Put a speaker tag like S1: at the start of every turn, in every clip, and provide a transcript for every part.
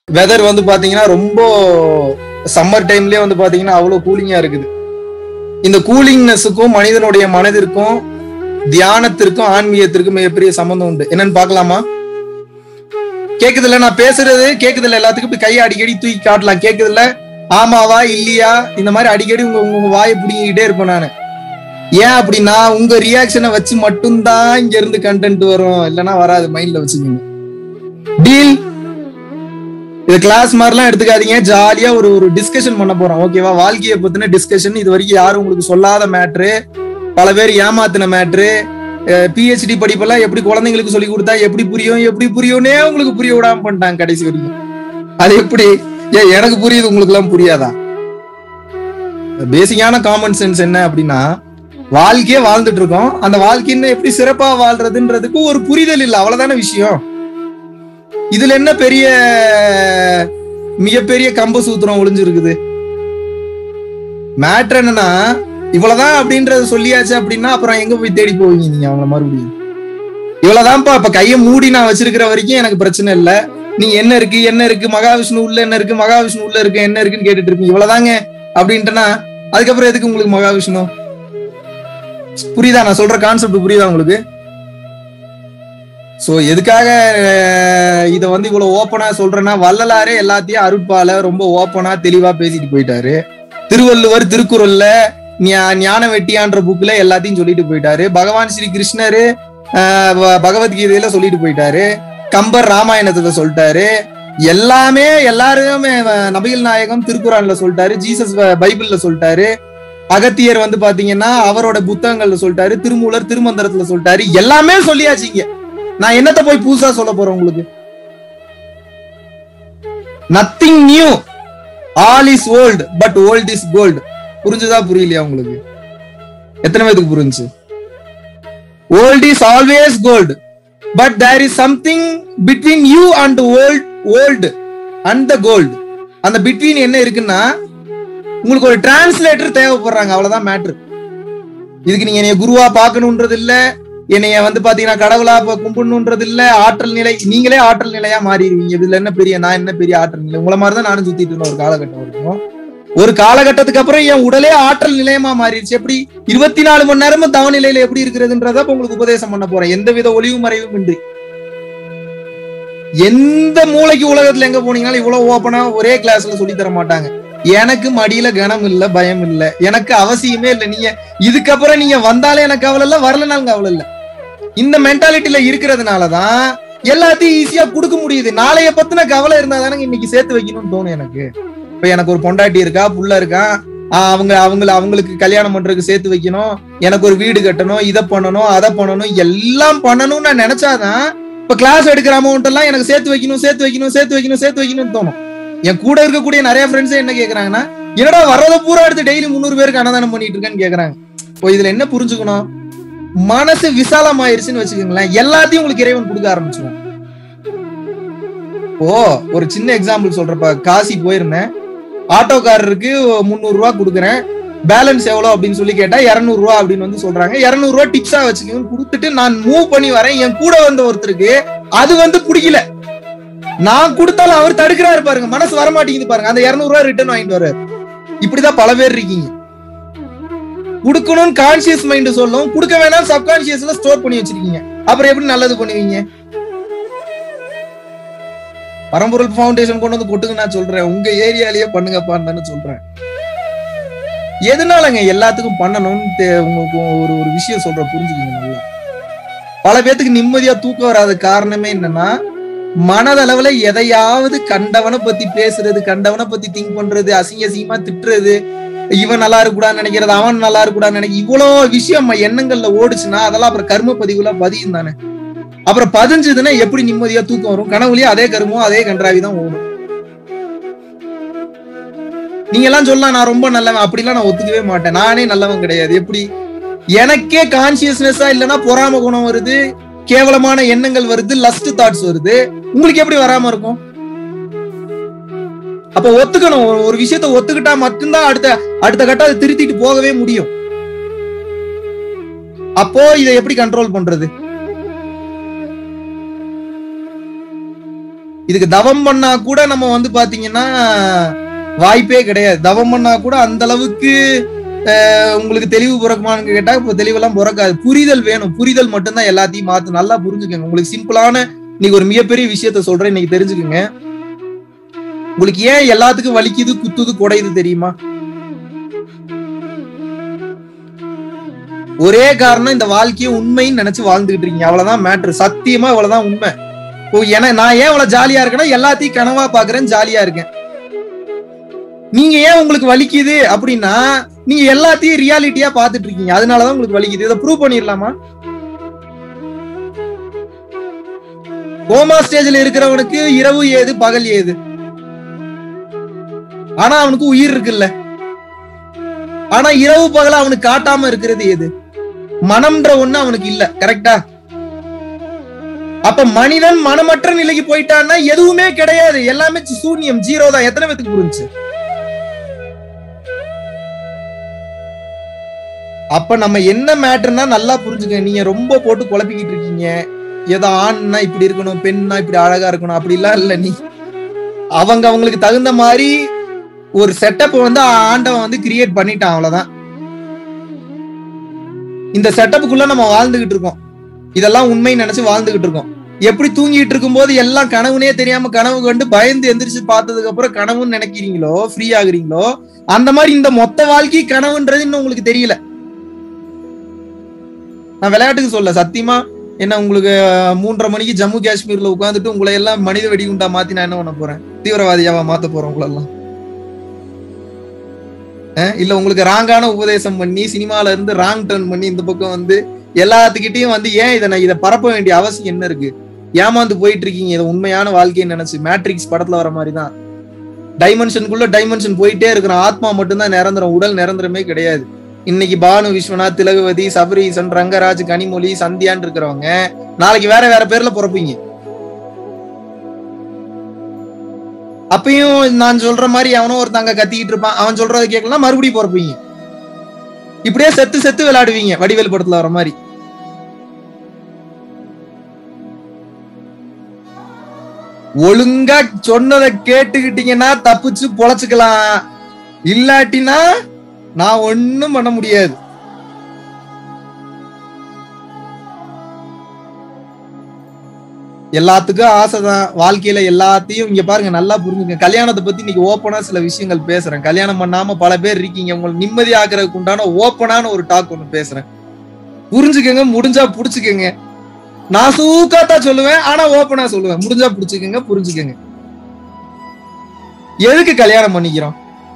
S1: Weather வந்து பாத்தீங்கன்னா ரொம்ப சம்மர் டைம்லயே வந்து பாத்தீங்கன்னா அவ்வளவு கூலிங்கா இருக்குது. இந்த கூலிங்னஸுக்கும் மனிதனுடைய மனதிற்கும் தியானத்திற்கும் ஆன்மீகத்திற்கும் மிகப்பெரிய சம்பந்தம் உண்டு. என்னன்னு பாக்கலாமா? கேக்குதுல்ல நான் பேசுறது? கேக்குதுல்ல? எல்லாத்துக்கும் இப்படி கையை அடிக்கடி தூக்கி காட்டலாம். கேக்குதுல்ல? ஆமாவா இல்லையா? இந்த மாதிரி அடிக்கடி உங்க வாயை பிடிங்கிட்டே இருப்பேன் நானு. ஏன் அப்படின்னா உங்க ரியாக்ஷனை வச்சு மட்டும்தான் இங்க இருந்து கண்டென்ட் வரும், இல்லைன்னா வராது. மைண்ட்ல வச்சுக்கோங்க. டீல். இது கிளாஸ் மாதிரிலாம் எடுத்துக்காதீங்க. ஜாலியா ஒரு டிஸ்கஷன் பண்ண போறோம், ஓகேவா? வாழ்க்கையை பத்தின டிஸ்கஷன். இது வரைக்கும் யாரும் உங்களுக்கு சொல்லாத மேட்ரு, பல பேர் ஏமாத்தின மேட்ரு. பிஹெச்டி படிப்பெல்லாம் எப்படி குழந்தைங்களுக்கு சொல்லி கொடுத்தா எப்படி புரியும்னே உங்களுக்கு புரிய விடாம பண்ணிட்டாங்க கடைசி வரைக்கும். அது எப்படி? எனக்கு புரியுது, உங்களுக்கு எல்லாம் புரியாதா? பேசிக்கான காமன் சென்ஸ் என்ன அப்படின்னா, வாழ்க்கையே வாழ்ந்துட்டு இருக்கோம், அந்த வாழ்க்கைன்னு எப்படி சிறப்பா வாழ்றதுன்றதுக்கு ஒரு புரிதல் இல்லை, அவ்வளவுதான விஷயம். இதுல என்ன பெரிய மிகப்பெரிய கம்ப சூத்திரம் ஒளிஞ்சிருக்குது? மேட்ரு என்னன்னா, இவ்வளவுதான் அப்படின்றத சொல்லியாச்சு அப்படின்னா அப்புறம் எங்க போய் தேடி போவீங்க நீங்க அவங்கள மறுபடியும்? இவ்வளவுதான்ப்பா, இப்ப கையை மூடி நான் வச்சிருக்கிற வரைக்கும் எனக்கு பிரச்சனை இல்லை. நீங்க என்ன இருக்கு மகாவிஷ்ணு உள்ள என்ன இருக்கு, மகாவிஷ்ணு உள்ள இருக்கு என்ன இருக்குன்னு கேட்டுட்டு இருப்பீங்க. இவ்வளவுதாங்க அப்படின்ட்டுனா அதுக்கப்புறம் எதுக்கு உங்களுக்கு மகாவிஷ்ணு? புரியுதா நான் சொல்ற கான்செப்ட்? புரியுதா உங்களுக்கு? சோ எதுக்காக இத வந்து இவ்வளவு ஓப்பனா சொல்றேன்னா, வள்ளலாரே எல்லாத்தையும் அருட்பால ரொம்ப ஓப்பனா தெளிவா பேசிட்டு போயிட்டாரு. திருவள்ளுவர் திருக்குறள்ல ஞான வெட்டியான்ற புக்ல எல்லாத்தையும் சொல்லிட்டு போயிட்டாரு. பகவான் ஸ்ரீ கிருஷ்ணரு பகவத்கீதையில சொல்லிட்டு போயிட்டாரு. கம்பர் ராமாயணத்துல சொல்லிட்டாரு. எல்லாருமே நபிகள் நாயகம் திருக்குறான்ல சொல்லிட்டாரு. ஜீசஸ் பைபிள்ல சொல்லிட்டாரு. அகத்தியர் வந்து பாத்தீங்கன்னா அவரோட புத்தகங்கள்ல சொல்லிட்டாரு. திருமூலர் திருமந்திரத்துல சொல்லிட்டாரு. எல்லாமே சொல்லியாச்சுங்க. நான் என்னத்த போய் புதுசா சொல்ல போறேன் உங்களுக்கு? Nothing new, all is old but old is gold. புரிஞ்சுதா புரியலையா உங்களுக்கு? எத்தனை பேருக்கு புரிஞ்சு? Old is always gold but there is something between you and old and the gold. அந்த பிட்வீன் என்ன இருக்குன்னா, உங்களுக்கு ஒரு டிரான்ஸ்லேட்டர் தேவைப்படுறாங்க, அவ்வளவுதான் மேட்ரு. இதுக்கு நீங்க என்னைய குருவா பார்க்கணும்ன்றது இல்ல, என்னைய வந்து பாத்தீங்கன்னா கடவுளா கும்பிடணும்ன்றது இல்ல. ஆற்றல் நிலை, நீங்களே ஆற்றல் நிலையா மாறிடுவீங்க. இதுல என்ன பெரிய, நான் என்ன பெரிய ஆற்றல் நிலை? உங்களை மாதிரிதான் நானும் சுத்திட்டு இருந்தேன் ஒரு காலகட்டம் இருக்கும். ஒரு காலகட்டத்துக்கு அப்புறம் என் உடலே ஆற்றல் நிலையமா மாறிடுச்சு. எப்படி 24 மணி நேரமும் தவநிலையில எப்படி இருக்கிறதுன்றத உங்களுக்கு உபதேசம் பண்ண போறேன், எந்தவித ஒளிவு மறைவும் இன்றி. எந்த மூளைக்கு உலகத்துல எங்க போனீங்கன்னாலும் இவ்வளவு ஓப்பனா ஒரே கிளாஸ்ல சொல்லி தர மாட்டாங்க. எனக்கு மடியில கனம் இல்ல, பயம் இல்ல, எனக்கு அவசியமே இல்லை. நீங்க இதுக்கப்புறம் நீங்க வந்தாலே எனக்கு கவலை இல்ல, வரலனாலும் கவலை இல்ல. இந்த மென்டாலிட்டியில இருக்கிறதுனாலதான் எல்லாத்தையும் ஈஸியா கொடுக்க முடியுது. நாளைய பத்தின கவலை இருந்தா தானே இன்னைக்கு சேர்த்து வைக்கணும்னு தோணும் எனக்கு. இப்ப எனக்கு ஒரு பொண்டாட்டி இருக்கா, புள்ள இருக்கா, அவங்களுக்கு கல்யாணம் பண்றதுக்கு சேர்த்து வைக்கணும், எனக்கு ஒரு வீடு கட்டணும், இதை பண்ணணும் அதை பண்ணணும், எல்லாம் பண்ணணும்னு நான் நினைச்சாதான் இப்ப கிளாஸ் எடுக்கிற அமௌண்ட் எல்லாம் எனக்கு சேர்த்து வைக்கணும்னு தோணும். என் கூட இருக்கக்கூடிய நிறைய ஃப்ரெண்ட்ஸே என்ன கேக்குறாங்கன்னா, என்னடா வர்றத பூரா எடுத்து டெய்லி 300 பேருக்கு அன்னதானம் பண்ணிட்டு இருக்கேன்னு கேக்குறாங்க. இப்போ இதுல என்ன புரிஞ்சுக்கணும்? மனசு விசாலமாயிருச்சுன்னு வச்சுக்கோங்களேன், எல்லாத்தையும் உங்களுக்கு இறைவன் கொடுக்க ஆரம்பிச்சிடும். ஒரு சின்ன எக்ஸாம்பிள் சொல்றப்ப, காசி போயிருந்தேன், ஆட்டோக்காரருக்கு 300 ரூபா கொடுக்குறேன், பேலன்ஸ் எவ்வளவு அப்படின்னு சொல்லி கேட்டா 200 ரூபா அப்படின்னு வந்து சொல்றாங்க. 200 ரூபா டிப்ஸா வச்சுக்கோங்க கொடுத்துட்டு நான் மூவ் பண்ணி வரேன். என் கூட வந்த ஒருத்தருக்கு அது வந்து பிடிக்கல. நான் கொடுத்தாலும் அவர் தடுக்கிறாரு பாருங்க, மனசு வரமாட்டேங்குது பாருங்க. அந்த 200 ரூபா ரிட்டர்ன் வாங்கிட்டு வர்றாரு. இப்படிதான் பல பேர் இருக்கீங்க. கொடுக்கணும்னு கான்சியஸ் மைண்ட் சொல்லும், கொடுக்க வேணாம் சப்கான்சியஸ்ல ஸ்டோர் பண்ணி வச்சிருக்கீங்க. அப்புறம் எப்படி நல்லது பண்ணுவீங்க? பரம்பொருள் ஃபவுண்டேஷன் கொண்டு வந்து கொட்டுங்க நான் சொல்றேன், உங்க ஏரியாலேயே பண்ணுங்கப்பான்னு சொல்றேன். எதனாலங்க எல்லாத்துக்கும் பண்ணணும்னு உங்களுக்கு ஒரு விஷயம் சொல்ற, புரிஞ்சுக்கீங்க நல்லா. பல பேத்துக்கு நிம்மதியா தூக்கம் வராத காரணமே என்னன்னா, மனதளவுல எதையாவது கண்டவனை பத்தி பேசுறது, கண்டவனை பத்தி திங்க் பண்றது, அசிங்கமா திட்டுறது, இவன் நல்லா இருக்கக்கூடாதுன்னு நினைக்கிறது, அவன் நல்லா இருக்கக்கூடாதுன்னு நினைக்க, இவ்வளவு விஷயம் எண்ணங்கள்ல ஓடுச்சுன்னா அதெல்லாம் அப்புறம் கர்ம பதிவுல பதியும் தானே. அப்புறம் பதிஞ்சதுன்னா எப்படி நிம்மதியா தூக்கம் வரும்? கனவுலயே அதே கருமம் அதே கன்றாவிதான் ஓடும். நீங்க எல்லாம் சொல்லலாம் நான் ரொம்ப நல்லவன், அப்படிலாம் நான் ஒத்துக்கவே மாட்டேன். நானே நல்லவன் கிடையாது. எப்படி? எனக்கே கான்சியஸ்னஸா இல்லைன்னா பொறாம குணம் வருது, கேவலமான எண்ணங்கள் வருது, லஸ்ட் தாட்ஸ் வருது. உங்களுக்கு எப்படி வராம இருக்கும்? அப்ப ஒத்துக்கணும். ஒரு விஷயத்த ஒத்துக்கிட்டா மட்டும்தான் அடுத்த கட்டம் அதை திருத்திட்டு போகவே முடியும். அப்போ இதை எப்படி கண்ட்ரோல் பண்றது? இதுக்கு தவம் பண்ணா கூட நம்ம வந்து பாத்தீங்கன்னா வாய்ப்பே கிடையாது. தவம் பண்ணா கூட அந்த அளவுக்கு உங்களுக்கு தெளிவு பிறக்குமான்னு கேட்டா இப்ப தெளிவெல்லாம் பிறக்காது. புரிதல் வேணும். புரிதல் மட்டும்தான் எல்லாத்தையும் மாத்து. நல்லா புரிஞ்சுக்கோங்க. உங்களுக்கு சிம்பிளான இன்னைக்கு ஒரு மிகப்பெரிய விஷயத்த சொல்றேன், இன்னைக்கு தெரிஞ்சுக்கோங்க. உங்களுக்கு ஏன் எல்லாத்துக்கும் வலிக்குது, குத்துது, குடையுது தெரியுமா? ஒரே காரணம், இந்த வாழ்க்கையை உண்மைன்னு நினைச்சு வாழ்ந்துகிட்டு இருக்கீங்க. அவ்வளவுதான் மேட்ரு. சத்தியமா அவ்வளவுதான் உண்மை. நான் ஏன் அவ்வளவு ஜாலியா இருக்கேன்னா எல்லாத்தையும் கனவா பாக்குறேன், ஜாலியா இருக்கேன். நீங்க ஏன் உங்களுக்கு வலிக்குது அப்படின்னா நீங்க எல்லாத்தையும் ரியாலிட்டியா பாத்துட்டு இருக்கீங்க, அதனாலதான் உங்களுக்கு வலிக்குது. இதை ப்ரூவ் பண்ணிடலாமா? கோமா ஸ்டேஜ்ல இருக்கிறவனுக்கு இரவு ஏது பகல் ஏது, ஆனா அவனுக்கு உயிர் இருக்குல்ல. ஆனா இரவு பகல அவனுக்கு காட்டாம இருக்கிறது எது? மனம்ன்ற ஒண்ணு அவனுக்கு இல்ல. கரெக்டா? அப்ப மனிதன் மனமற்ற நிலைக்கு போயிட்டான்னா எதுவுமே கிடையாது, எல்லாமே சூன்யம், ஜீரோ தான். எத்தனை பேத்துக்கு புரிஞ்சு? அப்ப நம்ம என்ன மேட்டர்னா நல்லா புரிஞ்சுக்க. நீங்க ரொம்ப போட்டு குழப்பிக்கிட்டு இருக்கீங்க. ஏதோ ஆண்னா இப்படி இருக்கணும், பெண்ணா இப்படி அழகா இருக்கணும், அப்படிலாம் இல்ல. நீ அவங்களுக்கு தகுந்த மாதிரி ஒரு செட்டப் வந்து ஆண்டவன் வந்து கிரியேட் பண்ணிட்டான், அவ்வளவுதான். இந்த செட்டப்புக்குள்ள நம்ம வாழ்ந்துகிட்டு இருக்கோம். இதெல்லாம் உண்மை நினைச்சு வாழ்ந்துகிட்டு இருக்கோம். எப்படி தூங்கிட்டு இருக்கும் போது எல்லாம் கனவுனே தெரியாம கனவு கண்டு பயந்து எந்திரிச்சு பார்த்ததுக்கு அப்புறம் கனவுன்னு நினைக்கிறீங்களோ, ஃப்ரீ ஆகுறீங்களோ, அந்த மாதிரி இந்த மொத்த வாழ்க்கை கனவுன்றது இன்னும் உங்களுக்கு தெரியல. நான் விளையாட்டுக்கு சொல்ல, சத்தியமா என்ன உங்களுக்கு 3:30 மணிக்கு ஜம்மு காஷ்மீர்ல உட்காந்துட்டு உங்களை எல்லாம் மனித வெடிகுண்டா மாத்தி நான் என்ன பண்ண போறேன்? தீவிரவாதியாவா மாத்த போறேன் உங்களெல்லாம்? இல்ல உங்களுக்கு ராங்கான உபதேசம் பண்ணி சினிமால இருந்து ராங் டர்ன் பண்ணி இந்த பக்கம் வந்து எல்லாத்துக்கிட்டையும் வந்து ஏன் இதை பரப்ப வேண்டிய அவசியம் என்ன இருக்கு? ஏமாந்து போயிட்டு இருக்கீங்க. இதை உண்மையான வாழ்க்கையை நினைச்சு. மேட்ரிக்ஸ் படத்துல வர மாதிரிதான் டைமென்ஷனுக்குள்ள டைமென்ஷன் போயிட்டே இருக்கிறோம். ஆத்மா மட்டும்தான் நிரந்தரம், உடல் நிரந்தரமே கிடையாது. இன்னைக்கு பானு விஸ்வநாத், திலகவதி, சபரீசன், ரங்கராஜ், கனிமொழி, சந்தியான் இருக்கிறவங்க நாளைக்கு வேற வேற பேர்ல பிறப்பீங்க. அப்பயும் நான் சொல்ற மாதிரி அவனும் ஒருத்தங்க கத்திக்கிட்டு இருப்பான், அவன் சொல்றதை கேட்கலாம், மறுபடியும் பிறப்பீங்க. இப்படியே செத்து செத்து விளையாடுவீங்க, வடிவேல் படத்துல வர மாதிரி. ஒழுங்கா சொன்னதை கேட்டுக்கிட்டீங்கன்னா தப்பிச்சு பொழைச்சுக்கலாம். இல்லாட்டினா நான் ஒண்ணும் பண்ண முடியாது. எல்லாத்துக்கும் ஆசைதான் வாழ்க்கையில. எல்லாத்தையும் இங்க பாருங்க, நல்லா புரிஞ்சுங்க. கல்யாணத்தை பத்தி இன்னைக்கு ஓப்பனா சில விஷயங்கள் பேசுறேன். கல்யாணம் பண்ணாம பல பேர் இருக்கீங்க, உங்களுக்கு நிம்மதி ஆக்குறதுக்கு உண்டான ஓப்பனான ஒரு டாக் ஒண்ணு பேசுறேன். புரிஞ்சுக்கங்க, முடிஞ்சா புடிச்சுக்கங்க. நான் சூக்காத்தான் சொல்லுவேன், ஆனா ஓப்பனா சொல்லுவேன். முடிஞ்சா புடிச்சுக்கங்க, புரிஞ்சுக்கங்க. எதுக்கு கல்யாணம் பண்ணிக்கிறோம்?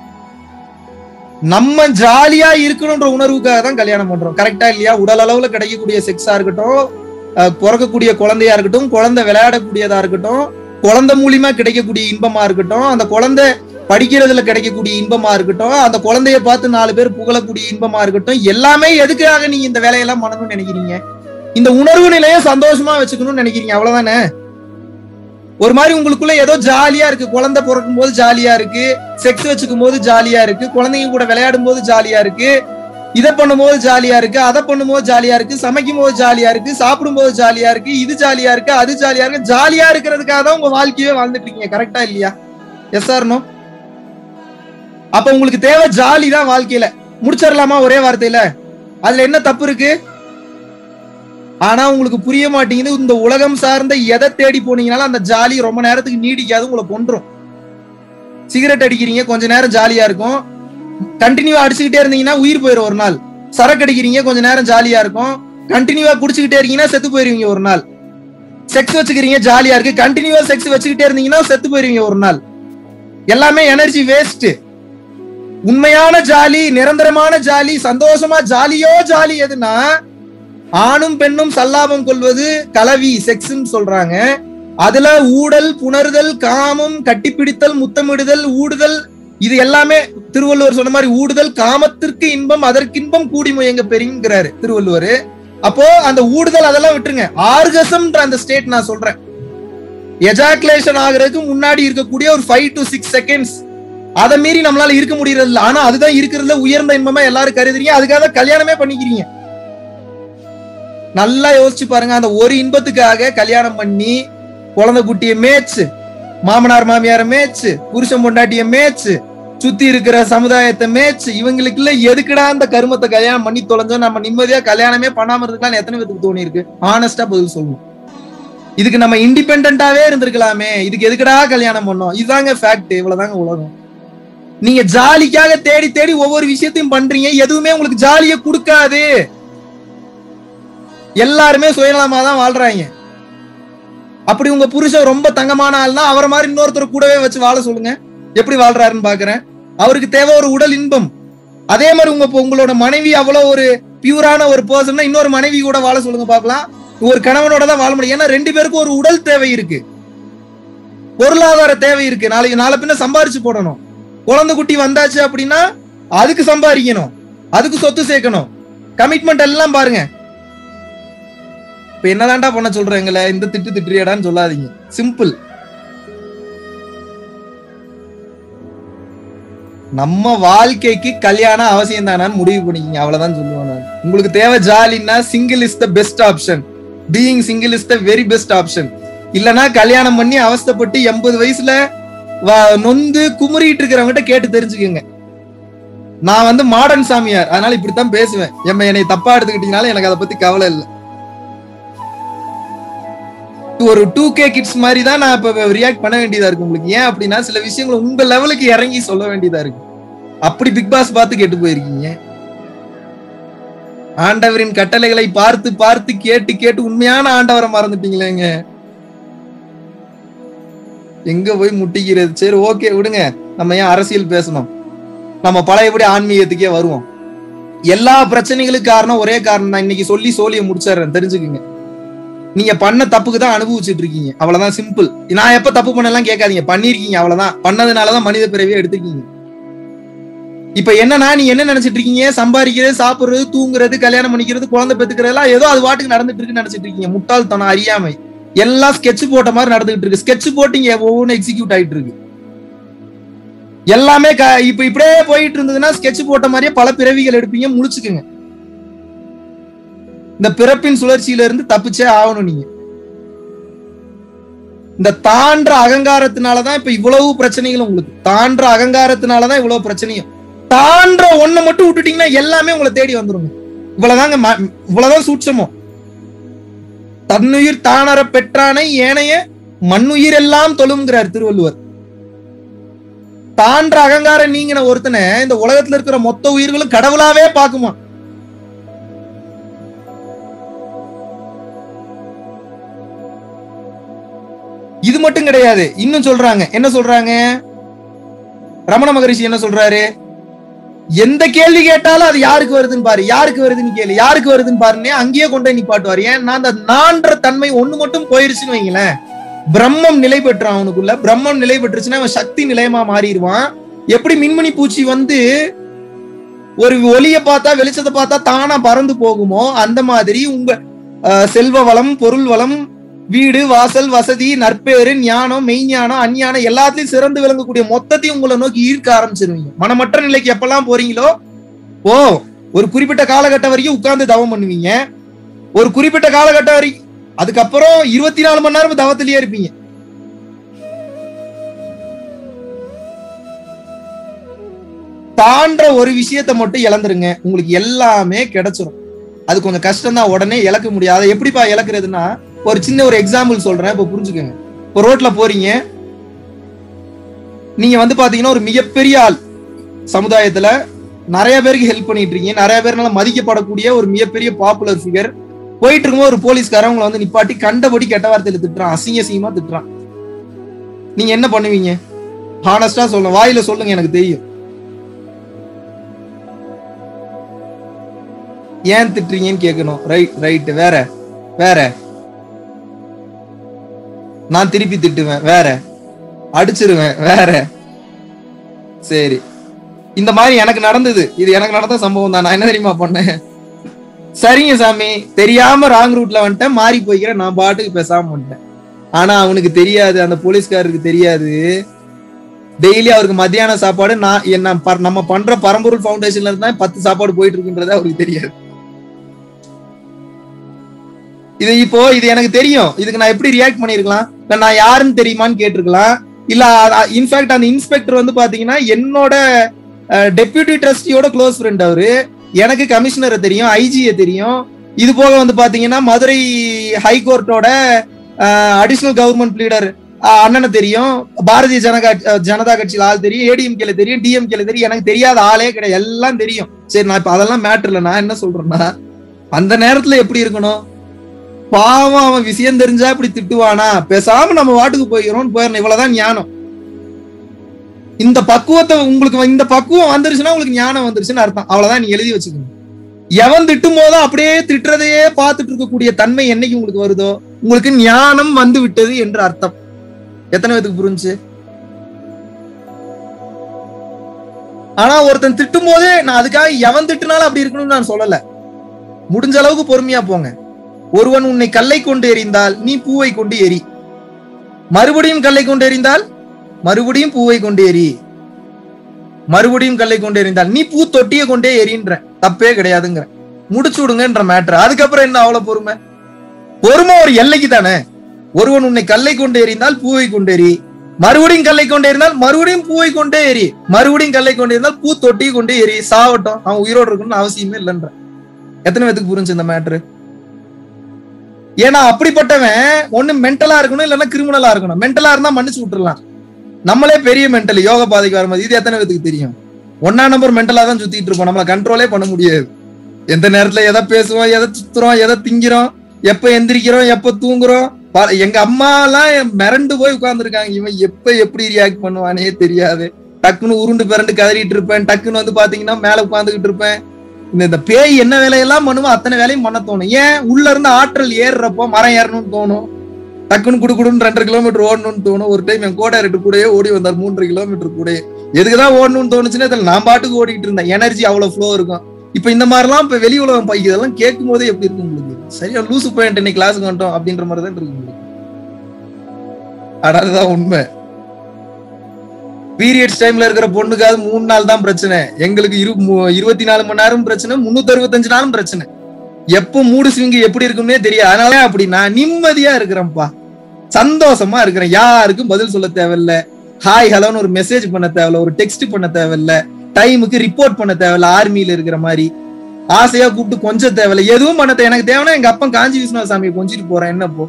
S1: நம்ம ஜாலியா இருக்கணும்ன்ற உணர்வுக்காக தான் கல்யாணம் பண்றோம். கரெக்டா இல்லையா? உடல் அளவுல கிடைக்கக்கூடிய செக்ஸா இருக்கட்டும், பிறக்கக்கூடிய குழந்தையா இருக்கட்டும், குழந்தை விளையாடக்கூடியதா இருக்கட்டும், குழந்தை மூலியமா கிடைக்கக்கூடிய இன்பமா இருக்கட்டும், அந்த குழந்தை படிக்கிறதுல கிடைக்கக்கூடிய இன்பமா இருக்கட்டும், அந்த குழந்தைய பார்த்து 4 பேர் புகழக்கூடிய இன்பமா இருக்கட்டும், எல்லாமே எதுக்காக நீங்க இந்த வேலையெல்லாம் பண்ணணும்னு நினைக்கிறீங்க? இந்த உணர்வு நிலையை சந்தோஷமா வச்சுக்கணும்னு நினைக்கிறீங்க, அவ்வளவுதானே? ஒரு மாதிரி உங்களுக்குள்ள ஏதோ ஜாலியா இருக்கு. குழந்தை பிறக்கும் போது ஜாலியா இருக்கு, செக்ஸ் வச்சுக்கும் போது ஜாலியா இருக்கு, குழந்தைங்க கூட விளையாடும் போது ஜாலியா இருக்கு, இதை பண்ணும் போது ஜாலியா இருக்கு, அதை பண்ணும் போது ஜாலியா இருக்கு, சமைக்கும் போது ஜாலியா இருக்கு, சாப்பிடும் போது ஜாலியா இருக்கு, இது ஜாலியா இருக்கு, அது ஜாலியா இருக்கு. ஜாலியா இருக்கிறதுக்காக தான் உங்க வாழ்க்கையே வாழ்ந்துட்டு இருக்கீங்க. கரெக்டா இல்லையா? Yes or no? அப்ப உங்களுக்கு தேவை ஜாலி தான் வாழ்க்கையில. முடிச்சிடலாமா ஒரே வார்த்தையில? அதுல என்ன தப்பு இருக்கு? ஆனா உங்களுக்கு புரிய மாட்டேங்குது. இந்த உலகம் சார்ந்த எதை தேடி போனீங்கனாலும் அந்த ஜாலி ரொம்ப நேரத்துக்கு நீடிக்காது, உங்களை கொன்றும். சிகரெட் அடிக்கிறீங்க, கொஞ்ச நேரம் ஜாலியா இருக்கும், கண்டினியூவா அடிச்சுக்கிட்டே இருந்தீங்கன்னா உயிர் போயிடும் ஒரு நாள். சரக்கு அடிக்கிறீங்க, கொஞ்ச நேரம் ஜாலியா இருக்கும், கண்டினியூவா குடிச்சுக்கிட்டே இருக்கீங்கன்னா செத்து போயிருவீங்க ஒரு நாள். செக்ஸ் வச்சுக்கிறீங்க, ஜாலியா இருக்கு, கண்டினியூவா செக்ஸ் வச்சுக்கிட்டே இருந்தீங்கன்னா செத்து போயிருவீங்க ஒரு நாள். எல்லாமே எனர்ஜி வேஸ்ட். உண்மையான ஜாலி, நிரந்தரமான ஜாலி, சந்தோஷமா ஜாலியோ ஜாலி எதுனா ஆணும் பெண்ணும் சல்லாபம் கொள்வது கலவி, செக்ஸ்ன்னு சொல்றாங்க. அதுல ஊடல், புணர்தல், காமம், கட்டிப்பிடித்தல், முத்தமிடுதல், ஊடுதல், இது எல்லாமே திருவள்ளுவர் சொன்ன மாதிரி ஊடுதல் காமத்திற்கு இன்பம் அதற்கின்பம் கூடி முயங்க பெரியங்கிறாரு திருவள்ளுவர். அப்போ அந்த ஊடுதல் அதெல்லாம் விட்டுருங்க. ஆர்கசம்ன்ற அந்த ஸ்டேட் நான் சொல்றேன், எஜாகுலேஷன் ஆகுறதுக்கு முன்னாடி இருக்கக்கூடிய ஒரு 5 to 6 செகண்ட்ஸ், அதை மீறி நம்மளால இருக்க முடியறது இல்லை. ஆனா அதுதான் இருக்கிறதுல உயர்ந்த இன்பமா எல்லாரும் கருதுறீங்க, அதுக்காக கல்யாணமே பண்ணிக்கிறீங்க. நல்லா யோசிச்சு பாருங்க. அந்த ஒரு இன்பத்துக்காக கல்யாணம் பண்ணி குழந்தை குட்டியை மேய்ச்சு மாமனார் மாமியார மேய்ச்சு, புருஷன் பொண்டாட்டிய மேய்ச்சு, சுத்தி இருக்கிற சமுதாயத்தை மேய்ச்சு, இவங்களுக்குள்ள எதுக்குடா அந்த கருமத்தை கல்யாணம் பண்ணி தொலைஞ்சோம், நம்ம நிம்மதியா கல்யாணமே பண்ணாம இருக்கலாம் எத்தனை பேருக்கு தோணி இருக்கு? ஆனஸ்டா பதில் சொல்லணும். இதுக்கு நம்ம இண்டிபெண்டாவே இருந்திருக்கலாமே, இதுக்கு எதுக்குடா கல்யாணம் பண்ணோம்? இதுதாங்க ஃபேக்ட். இவ்வளவுதாங்க உலகம். நீங்க ஜாலிக்காக தேடி தேடி ஒவ்வொரு விஷயத்தையும் பண்றீங்க, எதுவுமே உங்களுக்கு ஜாலியை கொடுக்காது. எல்லாருமே சுயநலமா தான் வாழ்றாங்க. அப்படி உங்க புருஷன் ரொம்ப தங்கமான ஆள்னா அவரை மாதிரி இன்னொருத்தர் கூடவே வச்சு வாழ சொல்லுங்க, எப்படி வாழ்றாருன்னு பாக்குறேன். அவருக்கு தேவை ஒரு உடல் இன்பம். அதே மாதிரி உங்களோட மனைவி அவ்வளவு ஒரு பியூரான ஒரு பர்சன், இன்னொரு மனைவி கூட வாழ சொல்லுங்க பாக்கலாம். ஒரு கணவனோட தான் வாழ முடியும். ஏன்னா 2 பேருக்கும் ஒரு உடல் தேவை இருக்கு, பொருளாதார தேவை இருக்கு. நாளை பின்ன சம்பாரிச்சு போடணும். குழந்தை குட்டி வந்தாச்சு அப்படின்னா அதுக்கு சம்பாதிக்கணும், அதுக்கு சொத்து சேர்க்கணும், கமிட்மெண்ட் எல்லாம் பாருங்க. இப்ப என்னதான்டா பண்ண சொல்றீங்களே, இந்த திட்டுறியாடான்னு சொல்லாதீங்க. சிம்பிள். நம்ம வாழ்க்கைக்கு கல்யாணம் அவசியம் தானான்னு முடிவு பண்ணிக்கிங்க, அவ்வளவுதான் சொல்லுவேன் நான். உங்களுக்கு தேவை ஜாலின்னா single is the best option. Being single is the very best option. இல்லனா கல்யாணம் பண்ணி அவஸ்தைப்பட்டு 80 வயசுல நொந்து குமுறிட்டு இருக்கிறவங்கிட்ட கேட்டு தெரிஞ்சுக்கோங்க. நான் மாடர்ன் சாமியார், அதனால இப்படித்தான் பேசுவேன். என்னை தப்பா எடுத்துக்கிட்டீங்கனால எனக்கு அதை பத்தி கவலை இல்லை. ஒரு 2K கிட்ஸ் மாதிரி தான் நான் இப்ப ரியாக்ட் பண்ண வேண்டியதா இருக்கு உங்களுக்கு. ஏன் அப்படின்னா சில விஷயங்கள் உங்க லெவலுக்கு இறங்கி சொல்ல வேண்டியதா இருக்கு. அப்படி பிக் பாஸ் பார்த்து கேட்டு போயிருக்கீங்க. ஆண்டவரின் கட்டளைகளை பார்த்து பார்த்து கேட்டு கேட்டு உண்மையான ஆண்டவரை மறந்துட்டீங்களேங்க. எங்க போய் முட்டிக்கிறது? சரி, ஓகே, விடுங்க. நம்ம ஏன் அரசியல் பேசணும்? நம்ம பழையபடி ஆன்மீகத்துக்கே வருவோம். எல்லா பிரச்சனைகளுக்கு காரணம் ஒரே காரணம் தான். இன்னைக்கு சொல்லி சோழியை முடிச்சிடுறேன், தெரிஞ்சுக்குங்க. நீங்க பண்ண தப்புக்கு தான் அனுபவிச்சுட்டு இருக்கீங்க, அவ்வளவுதான். சிம்பிள். நான் எப்ப தப்பு பண்ணலாம் கேட்காதீங்க, பண்ணிருக்கீங்க, அவ்வளவுதான். பண்ணதுனாலதான் மனித பிறவியை எடுத்துக்கீங்க. இப்ப என்னன்னா, நீ என்ன நினைச்சிட்டு இருக்கீங்க? சம்பாதிக்கிறது, சாப்பிடுறது, தூங்குறது, கல்யாணம் பண்ணிக்கிறது, குழந்தை பெத்துக்கிறதுலாம் ஏதோ அது வாட்டுக்கு நடந்துட்டு இருக்குன்னு நினைச்சிட்டு இருக்கீங்க. முட்டாள்தனம், அறியாமை. எல்லாம் ஸ்கெட்ச் போட்ட மாதிரி நடந்துகிட்டு இருக்கு. ஸ்கெட்ச் போட்டிங்க ஒவ்வொன்றும் எக்ஸிக்யூட் ஆயிட்டு இருக்கு. எல்லாமே இப்ப இப்படியே போயிட்டு இருந்ததுன்னா ஸ்கெட்ச் போட்ட மாதிரியே பல பிறவிகள் எடுப்பீங்க. முழிச்சுக்குங்க. இந்த பிறப்பின் சுழற்சியில இருந்து தப்பிச்சே ஆகணும். நீங்க இந்த தாண்ட அகங்காரத்தினாலதான் இப்ப இவ்வளவு பிரச்சனைகளும் உங்களுக்கு. தாண்ட அகங்காரத்தினாலதான் இவ்வளவு பிரச்சனையும். தாண்ட ஒண்ணு மட்டும் விட்டுட்டீங்கன்னா எல்லாமே உங்களை தேடி வந்துருங்க. இவ்வளவுதாங்க, இவ்வளவுதான் சூட்சமோ. தன்னுயிர் தானற பெற்றானை ஏனைய மண்ணுயிர் எல்லாம் தொழுங்கிறார் திருவள்ளுவர். தாண்ட அகங்காரம் நீங்கின ஒருத்தனை இந்த உலகத்துல இருக்கிற மொத்த உயிர்களும் கடவுளாவே பாக்குமா? இது மட்டும் கிடையாது, இன்னும் சொல்றாங்க. என்ன சொல்றாங்க? ரமண மகரிஷி என்ன சொல்றாரு? எந்த கேள்வி கேட்டாலும் அது யாருக்கு வருதுன்னு பாரு, யாருக்கு வருதுன்னு கேளு, யாருக்கு வருதுன்னு பாருன்னே அங்கேயே கொண்டு நிப்பாட்டுவார். ஏன்னா அந்த நான்ற தன்மை ஒண்ணு மட்டும் போயிருச்சுன்னு வைங்களேன், பிரம்மம் நிலை பெற்றான் அவனுக்குள்ள. பிரம்மம் நிலை பெற்றுச்சுன்னா அவன் சக்தி நிலையமா மாறிடுவான். எப்படி மின்மணி பூச்சி ஒரு ஒளிய பார்த்தா, வெளிச்சத்தை பார்த்தா தானா பறந்து போகுமோ, அந்த மாதிரி உங்க செல்வ வளம், பொருள் வளம், வீடு வாசல், வசதி, நற்பேரு, ஞானம், மெய்ஞானம், அஞ்ஞானம் எல்லாத்தையும் சிறந்து விளங்கக்கூடிய மொத்தத்தையும் உங்களை நோக்கி ஈர்க்க ஆரம்பிச்சிருவீங்க. மனமற்ற நிலைக்கு எப்பெல்லாம் போறீங்களோ ஒரு குறிப்பிட்ட காலகட்டம் வரைக்கும் உட்கார்ந்து தவம் பண்ணுவீங்க. ஒரு குறிப்பிட்ட காலகட்டம் வரைக்கும், அதுக்கப்புறம் 24 மணி நேரம் தவத்திலேயே இருப்பீங்க. தாண்ட ஒரு விஷயத்தை மட்டும் இழந்துருங்க, உங்களுக்கு எல்லாமே கிடைச்சிடும். அது கொஞ்சம் கஷ்டம் தான், உடனே இழக்க முடியாது. எப்படிப்பா இழக்கிறதுனா, ஒரு சின்ன ஒரு எக்ஸாம்பிள் சொல்றேன், இப்ப புரிஞ்சுக்கோங்க. இப்போ ரோட்ல போறீங்க, நீங்க பாத்தீங்கன்னா ஒரு மிகப்பெரிய ஆள், சமுதாயத்துல நிறைய பேருக்கு ஹெல்ப் பண்ணிட்டு இருக்கீங்க, நிறைய பேர்னால மதிக்கப்படக்கூடிய ஒரு மிகப்பெரிய பாப்புலர் ஃபிகர். போயிட்டு இருக்கும்போது ஒரு போலீஸ்காரன் உங்களை நிப்பாட்டி கண்டபடி கெட்ட வார்த்தையில திட்டுறான், அசிங்கமா திட்டுறான். நீங்க என்ன பண்ணுவீங்க? ஹானஸ்டா சொல்லுங்க, வாயில சொல்லுங்க, எனக்கு தெரியும். ஏன் திட்டுறீங்கன்னு கேட்கணும். ரைட், வேற நான் திருப்பி திட்டுவேன், வேற அடிச்சிருவேன், வேற. சரி, இந்த மாதிரி எனக்கு நடந்தது. இது எனக்கு நடந்த சம்பவம் தான். நான் என்ன தெரியுமா பண்ணேன்? சரிங்க சாமி, தெரியாம ராங் ரூட்ல வந்துட்டேன், மாறி போய்க்கிறேன், நான் பாட்டுக்கு பேசாம வந்துட்டேன். ஆனா அவனுக்கு தெரியாது, அந்த போலீஸ்காரருக்கு தெரியாது, டெய்லி அவருக்கு மத்தியான சாப்பாடு நம்ம பண்ற பரம்பொருள் ஃபவுண்டேஷன்ல இருந்தா 10 சாப்பாடு போயிட்டு இருக்குன்றது அவருக்கு தெரியாது. இது எனக்கு தெரியும். இதுக்கு நான் எப்படி ரியாக்ட் பண்ணிருக்கலாம்? நான் யாருன்னு தெரியுமான்னு கேட்டிருக்கலாம், இல்ல இன்ஃபேக்ட் அந்த இன்ஸ்பெக்டர் வந்து பாத்தீங்கன்னா என்னோட டெப்யூட்டி ட்ரஸ்டியோட க்ளோஸ் ஃப்ரெண்ட் அவரு. எனக்கு கமிஷனரை தெரியும், ஐஜியை தெரியும். இது போக வந்து பாத்தீங்கன்னா மதுரை ஹைகோர்ட்டோட அடிஷனல் கவர்மெண்ட் லீடர் அண்ணனை தெரியும், பாரதிய ஜனதா கட்சியில ஆள் தெரியும், ஏடிஎம்கேல தெரியும், டிஎம்கேல தெரியும். எனக்கு தெரியாத ஆளே கிடையாது, எல்லாம் தெரியும். சரி, நான் இப்ப அதெல்லாம் மேட்டர் இல்ல. நான் என்ன சொல்றேன்னா, அந்த நேரத்துல எப்படி இருக்கணும்? பாவம், அவன் விஷயம் தெரிஞ்சா இப்படி திட்டுவானா, பேசாம நம்ம வாட்டுக்கு போயிடணும், போயிடணும். இவ்வளவுதான் ஞானம். இந்த பக்குவத்தை உங்களுக்கு, இந்த பக்குவம் வந்துருச்சுன்னா உங்களுக்கு ஞானம் வந்துருச்சுன்னு அர்த்தம். அவ்வளவுதான், நீ எழுதி வச்சுக்கணும். எவன் திட்டும் போதோ அப்படியே திட்டுறதையே பார்த்துட்டு இருக்கக்கூடிய தன்மை என்னைக்கு உங்களுக்கு வருதோ உங்களுக்கு ஞானம் வந்து விட்டது என்று அர்த்தம். எத்தனை பேருக்கு புரிஞ்சு? ஆனா ஒருத்தன் திட்டும் போதே, நான் அதுக்காக எவன் திட்டுனாலும் அப்படி இருக்கணும்னு நான் சொல்லல. முடிஞ்ச அளவுக்கு பொறுமையா போங்க. ஒருவன் உன்னை கல்லை கொண்டு எறிந்தால் நீ பூவை கொண்டு எரி, மறுபடியும் கல்லை கொண்டு எறிந்தால் மறுபடியும் பூவை கொண்டு எரி, மறுபடியும் கல்லை கொண்டு எறிந்தால் நீ பூ தொட்டியை கொண்டே எரின்ற, தப்பே கிடையாதுங்கிற, முடிச்சு விடுங்கன்ற மேட்டர். அதுக்கப்புறம் என்ன அவ்வளவு பொறுமை? பொறுமை ஒரு எல்லைக்கு தானே. ஒருவன் உன்னை கல்லை கொண்டு எறிந்தால் பூவை கொண்டு எரி, மறுபடியும் கல்லை கொண்டு எறிந்தால் மறுபடியும் பூவை கொண்டே எரி, மறுபடியும் கல்லை கொண்டு எறிந்தால் பூ தொட்டியை கொண்டே எரி. சாவட்டும், அவன் உயிரோடு இருக்கணும்னு அவசியமே இல்லைன்ற. எத்தனை பேத்துக்கு புரிஞ்சு இந்த மேட்ரு? ஏன்னா அப்படிப்பட்டவன் ஒண்ணு மென்டலா இருக்கணும், இல்லைன்னா கிரிமினலா இருக்கணும். மென்டலா இருந்தா மன்னிச்சு விட்டுறலாம். நம்மளே பெரிய மென்டல், யோக பாதைக்கு வரும்போது இது எத்தனை பேத்துக்கு தெரியும்? 1ஆம் நம்பர் மென்டலா தான் சுத்திட்டு இருப்போம். நம்மளை கண்ட்ரோலே பண்ண முடியாது. எந்த நேரத்துல எதை பேசுவோம், எதை சுத்துறோம், எதை திங்கிறோம், எப்ப எந்திரிக்கிறோம், எப்ப தூங்குறோம். எங்க அம்மா எல்லாம் மிரண்டு போய் உட்கார்ந்துருக்காங்க. இவன் எப்ப எப்படி ரியாக்ட் பண்ணுவானே தெரியாது. டக்குன்னு உருண்டு பிறண்டு கதறிட்டு இருப்பேன். டக்குன்னு வந்து பாத்தீங்கன்னா மேல உட்காந்துக்கிட்டு இருப்பேன். இந்த பேய் என்ன வேலையெல்லாம் பண்ணுவோம், அத்தனை வேலையும் பண்ண தோணும். ஏன்? உள்ள இருந்து ஆற்றல் ஏறுறப்போ மரம் ஏறணும்னு தோணும். டக்குன்னு குடுக்குடுன்னு 2 கிலோமீட்டர் ஓடணும்னு தோணும். ஒரு டைம் என் கோடை 2 கூடயே ஓடி வந்தார், 3 கிலோமீட்டர் கூட. எதுக்குதான் ஓடணும்னு தோணுச்சுன்னா இதில் நான் பாட்டுக்கு ஓடிக்கிட்டு இருந்தேன். எனர்ஜி அவ்வளவு ஃப்ளோ இருக்கும். இப்ப இந்த மாதிரிலாம் இப்ப வெளி உலகம் பைக்கு இதெல்லாம் கேட்கும் போதே எப்படி இருக்கும் உங்களுக்கு? சரியா லூசு பாயிண்ட், இன்னைக்கு கிளாஸுக்கு வந்துட்டோம் அப்படின்ற மாதிரி தான் இருக்கு உங்களுக்கு. அதுதான் உண்மை. பீரியட்ஸ் டைம்ல இருக்கிற பொண்ணுக்காவது 3 நாள் தான் பிரச்சனை. எங்களுக்கு 24 மணி நேரம் பிரச்சனை, 365 நாளும் பிரச்சனை. எப்ப மூடு ஸ்விங் எப்படி இருக்கும்னே தெரியாது. அதனால அப்படி நான் நிம்மதியா இருக்கிறேன்ப்பா, சந்தோஷமா இருக்கிறேன். யாருக்கும் பதில் சொல்ல தேவையில்ல, ஹாய் ஹலோன்னு ஒரு மெசேஜ் பண்ண தேவையில்ல, ஒரு டெக்ஸ்ட் பண்ண தேவையில்ல, டைமுக்கு ரிப்போர்ட் பண்ண தேவையில்ல. ஆர்மியில இருக்கிற மாதிரி ஆசையா கூப்பிட்டு கொஞ்சம் தேவையில்ல, எதுவும் பண்ண தேவை. எனக்கு தேவைன்னா எங்க அப்பா காஞ்சி விஸ்வநாத சாமியை கொஞ்சிட்டு போறேன். என்னப்போ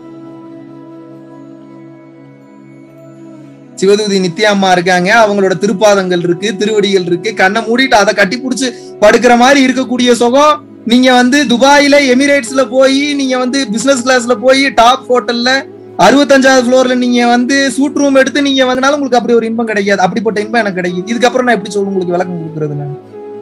S1: சிவதூதி நித்யா அம்மா இருக்காங்க, அவங்களோட திருப்பாதங்கள் இருக்கு, திருவடிகள் இருக்கு. கண்ணை மூடிட்டு அதை கட்டி பிடிச்சு படுக்கிற மாதிரி இருக்கக்கூடிய சுகம் நீங்க வந்து துபாயில எமிரேட்ஸ்ல போய், நீங்க வந்து பிசினஸ் கிளாஸ்ல போய் டாப் ஹோட்டல்ல 65வது ஃப்ளோர்ல நீங்க வந்து சூட் ரூம் எடுத்து நீங்க வந்தனாலும் உங்களுக்கு அப்படி ஒரு இன்பம் கிடைக்காது. அப்படிப்பட்ட இன்பம் எனக்கு கிடைக்குது. இதுக்கப்புறம் நான் எப்படி சொல்ல உங்களுக்கு விளக்கம் கொடுக்கறது? நான்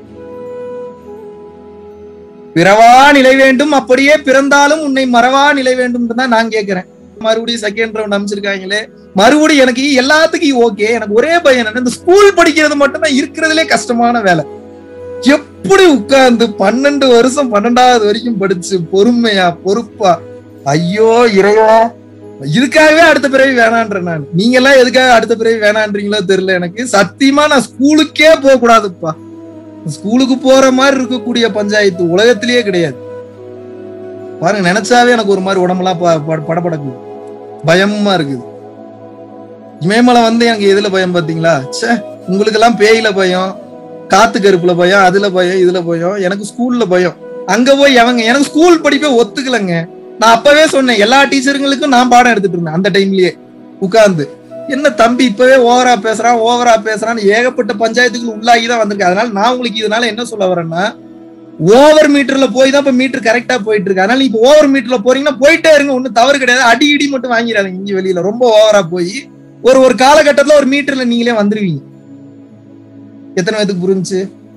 S1: பிறவா நிலை வேண்டும், அப்படியே பிறந்தாலும் உன்னை மறவா நிலை வேண்டும் தான் நான் கேட்கிறேன். மறுபடியும் செகண்ட் ரவுண்ட் அமைச்சிருக்காங்களே, மறுபடியும் எனக்கு எல்லாத்துக்கும் ஓகே. எனக்கு ஒரே பையன் என்ன, இந்த ஸ்கூல் படிக்கிறது மட்டும் தான் இருக்கிறதுலே கஷ்டமான வேலை. எப்படி உட்கார்ந்து 12 வருஷம் 12வது வரைக்கும் படிச்சு பொறுமையா பொறுப்பா, ஐயோ இறைவா, இதுக்காகவே அடுத்த பிறவி வேணான்ற நான். நீங்க எல்லாம் எதுக்காக அடுத்த பிறவி வேணான்றீங்களோ தெரியல. எனக்கு சத்தியமா நான் ஸ்கூலுக்கே போக கூடாதுப்பா. ஸ்கூலுக்கு போற மாதிரி இருக்கக்கூடிய பஞ்சாயத்து உலகத்திலேயே கிடையாது. பாருங்க, நினைச்சாவே எனக்கு ஒரு மாதிரி உடம்பெல்லாம் படபடக்குது, பயமா இருக்குது. இமயமலை வந்து எனக்கு எதுல பயம் பாத்தீங்களா? சே, உங்களுக்கு எல்லாம் பேயில பயம், காத்து கருப்புல பயம், அதுல பயம், இதுல பயம். எனக்கு ஸ்கூல்ல பயம். அங்க போய் எனக்கு ஸ்கூல் படிப்பே ஒத்துக்கலங்க. நான் அப்பவே சொன்னேன், எல்லா டீச்சருங்களுக்கும் நான் பாடம் எடுத்துட்டு இருந்தேன் அந்த டைம்லயே உட்கார்ந்து. என்ன தம்பி இப்பவே ஓவரா பேசுறான்னு ஏகப்பட்ட பஞ்சாயத்துக்கு உள்ளாகிதான் வந்திருக்கு. அதனால நான் உங்களுக்கு இதனால என்ன சொல்ல வரேன்னா, ஓவர் மீட்டர்ல போய் தான் இப்ப மீட்டர் கரெக்டா போயிட்டு இருக்கு. அதனால இப்ப ஓவர் மீட்டர்ல போறீங்கன்னா போயிட்டே இருங்க, ஒன்னும் தவறு கிடையாது. அடி மட்டும் வாங்கிடாதீங்க. இங்க வெளியில ரொம்ப ஓவரா போய் ஒரு காலகட்டத்துல ஒரு மீட்டர்ல நீங்களே வந்துருவீங்க. எத்தனை பேத்துக்கு புரிஞ்சு?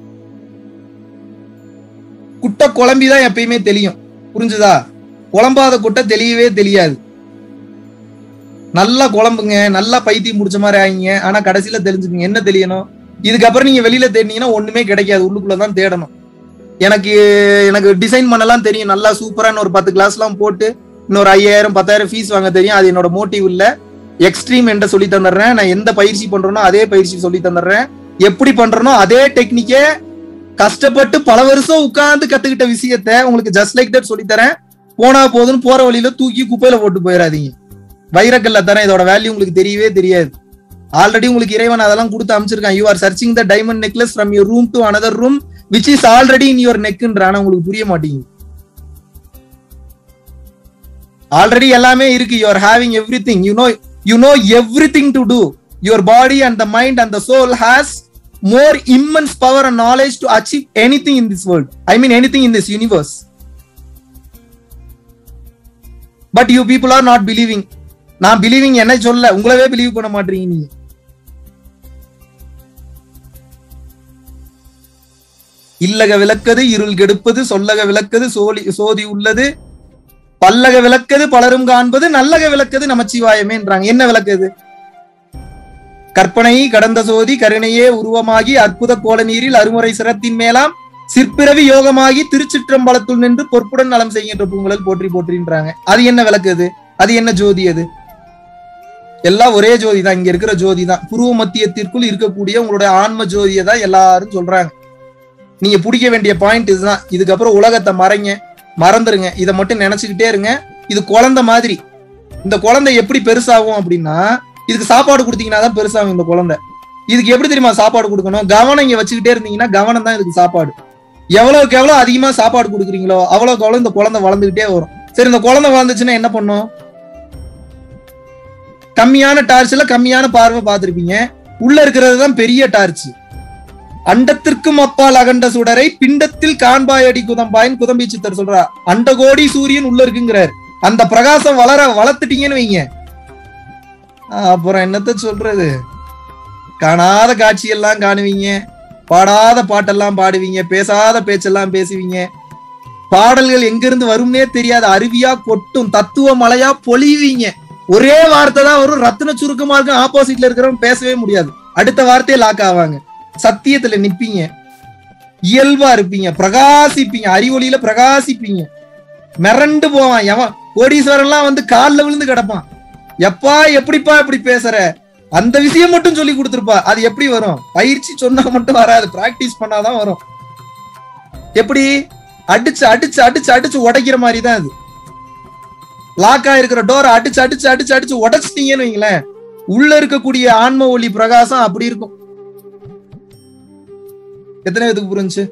S1: குட்டை குழம்பிதான் எப்பயுமே தெரியும், புரிஞ்சுதா? குழம்பாத குட்டை தெளியவே தெரியாது. நல்லா குழம்புங்க, நல்லா பைத்தியம் முடிச்ச மாதிரி ஆகிங்க. ஆனா கடைசியில தெரிஞ்சுக்குங்க என்ன தெரியணும். இதுக்கப்புறம் நீங்க வெளியில தேடினீங்கன்னா ஒண்ணுமே கிடைக்காது, உள்ளுக்குள்ளதான் தேடணும். எனக்கு டிசைன் பண்ணலாம் தெரியும், நல்லா சூப்பரான ஒரு 10 கிளாஸ் எல்லாம் போட்டு இன்னொரு 5000 10,000 ஃபீஸ் வாங்க தெரியும். அது என்னோட மோட்டிவ் இல்ல. எக்ஸ்ட்ரீம் என்ற சொல்லி தந்துடுறேன். நான் எந்த பயிற்சி பண்றேனோ அதே பயிற்சி சொல்லி தந்துடுறேன். எப்படி பண்றனோ அதே டெக்னிக்கே கஷ்டப்பட்டு பல வருஷம் உட்கார்ந்து கத்துக்கிட்ட விஷயத்த உங்களுக்கு ஜஸ்ட் லைக் தட் சொல்லி தரேன். போனா போதுன்னு போற வழியில தூக்கி குப்பையில போட்டு போயிடாதீங்க. வைரக்கல்ல தரேன், இதோட வேல்யூ உங்களுக்கு தெரியவே தெரியாது. ஆல்ரெடி உங்களுக்கு இறைவன் அதெல்லாம் கொடுத்து அமைச்சிருக்கான். You are searching the diamond necklace from your room to another room which is already in your நெக்ன்றான. உங்களுக்கு புரிய மாட்டேங்குது. ஆல்ரெடி எல்லாமே இருக்கு. You are having everything. You know everything to do. Your body and the mind and the soul has more immense power and knowledge to achieve anything in this world. I mean anything in this universe. But you people are not believing. நான் believing என்ன சொல்ல, உங்களவே believe பண்ண மாட்டீங்க நீங்க. இல்லக விளக்கது இருள் கெடுப்பது, சொல்லக விளக்கது சோதி உள்ளது, பல்லக விளக்கது பலரும் காண்பது, நல்லக விளக்கது நமச்சிவாயமேன்றாங்க. என்ன விளக்குது? கற்பனை கடந்த சோதி கருணையே உருவமாகி அற்புத கோல நீரில் அருமுறை சிரத்தின் மேலாம் சிற்பிறவி யோகமாகி திருச்சிற்றம்பலத்துள் நின்று பொற்புடன் நலம் செய்கின்ற பூங்குழல் போற்றி போற்றின்றாங்க. அது என்ன விளக்குது? அது என்ன ஜோதி? அது எல்லாம் ஒரே ஜோதி தான். இங்க இருக்கிற ஜோதி தான். புருவ மத்தியத்திற்குள் இருக்கக்கூடிய உங்களுடைய ஆன்ம ஜோதியை தான் எல்லாரும் சொல்றாங்க. நீங்க பிடிக்க வேண்டிய பாயிண்ட் இதுதான். இதுக்கப்புறம் உலகத்தை மறந்துருங்க. இதை மட்டும் நினைச்சுக்கிட்டே இருங்க. இது குழந்தை மாதிரி. இந்த குழந்தை எப்படி பெருசாகும் அப்படின்னா, இதுக்கு சாப்பாடு கொடுத்தீங்கன்னா தான் பெருசாகும் இந்த குழந்தை. இதுக்கு எப்படி தெரியுமா சாப்பாடு கொடுக்கணும்? கவனம் இங்க வச்சுக்கிட்டே இருந்தீங்கன்னா கவனம் தான் இதுக்கு சாப்பாடு. எவ்வளவுக்கு எவ்வளவு அதிகமா சாப்பாடு கொடுக்குறீங்களோ அவ்வளவுக்கு எவ்வளவு இந்த குழந்தை வளர்ந்துகிட்டே வரும். சரி, இந்த குழந்தை வளர்ந்துச்சுன்னா என்ன பண்ணும்? கம்மியான டார்ச்ல கம்மியான பார்வை பார்த்திருப்பீங்க. உள்ள இருக்கிறது தான் பெரிய டார்ச். அண்டத்திற்கும் அப்பால் அகண்ட சுடரை பிண்டத்தில் காண்பாயடி குதம்பாயின் குதம்பி சித்தர் சொல்றா. அண்டகோடி சூரியன் உள்ள இருக்குங்கிறார். அந்த பிரகாசம் வளர்த்துட்டீங்கன்னு வைங்க, அப்புறம் என்னத்த சொல்றது? காணாத காட்சியெல்லாம் காணுவீங்க, பாடாத பாட்டெல்லாம் பாடுவீங்க, பேசாத பேச்செல்லாம் பேசுவீங்க. பாடல்கள் எங்கிருந்து வரும்னே தெரியாது, அருவியா கொட்டும், தத்துவ மலையா பொழிவீங்க. ஒரே வார்த்தை தான் வரும், ரத்தின சுருக்கமா இருக்கும். ஆப்போசிட்ல இருக்கிறவங்க பேசவே முடியாது. அடுத்த வார்த்தையே லாக் ஆவாங்க. சத்தியத்துல நிப்பீங்க, இயல்பா இருப்பீங்க, பிரகாசிப்பீங்க, அறிவொளியில பிரகாசிப்பீங்க. மிரண்டு போவான் எவன். கோடீஸ்வரன் எல்லாம் வந்து காலில் விழுந்து கிடப்பான். எப்பா எப்படிப்பா இப்படி பேசுற? அந்த விஷயம் மட்டும் சொல்லி கொடுத்துருப்பா. அது எப்படி வரும்? பயிற்சி சொன்னா மட்டும் வராது, பிராக்டிஸ் பண்ணாதான் வரும். எப்படி? அடிச்சு அடிச்சு அடிச்சு அடிச்சு உடைக்கிற மாதிரி தான் அது. லாக்கா இருக்கிற டோரை அடிச்சு அடிச்சு அடிச்சு அடிச்சு உடைச்சிட்டீங்கன்னு வைங்களேன், உள்ள இருக்கக்கூடிய ஆன்ம ஒளி பிரகாசம் அப்படி இருக்கும். எத்தனை பேருக்கு புரிஞ்சு?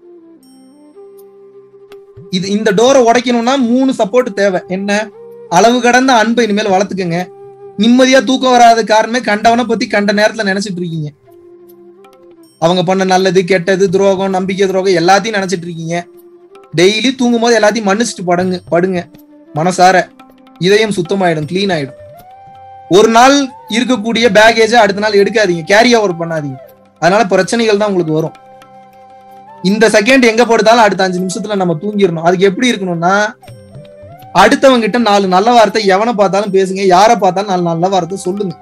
S1: இந்த டோரை உடைக்கணும்னா 3 சப்போர்ட் தேவை. என்ன? அளவு கடந்த அன்பை இனிமேல் வளர்த்துக்கங்க. நிம்மதியா தூக்கம் வராத காரணமே கண்டவனை பத்தி கண்ட நேரத்துல நினைச்சிட்டு இருக்கீங்க. அவங்க பண்ண நல்லது கெட்டது துரோகம் நம்பிக்கை துரோகம் எல்லாத்தையும் நினைச்சிட்டு இருக்கீங்க. டெய்லி தூங்கும் போது எல்லாத்தையும் மன்னிச்சுட்டு படுங்க. மனசார இதயம் சுத்தமாயிடும், கிளீன் ஆயிடும். ஒரு நாள் இருக்கக்கூடிய பேகேஜை அடுத்த நாள் எடுக்காதீங்க, கேரி ஓவர் பண்ணாதீங்க. அதனால பிரச்சனைகள் தான் உங்களுக்கு வரும். இந்த செகண்ட் எங்க போடுதாலும் அடுத்த 5 நிமிஷத்துல நம்ம தூங்கிடணும். அதுக்கு எப்படி இருக்கணும்னா, அடுத்தவங்க கிட்ட 4 நல்ல வார்த்தை எவனை பார்த்தாலும் பேசுங்க, யாரை பார்த்தாலும் 4 நல்ல வார்த்தை சொல்லுங்க.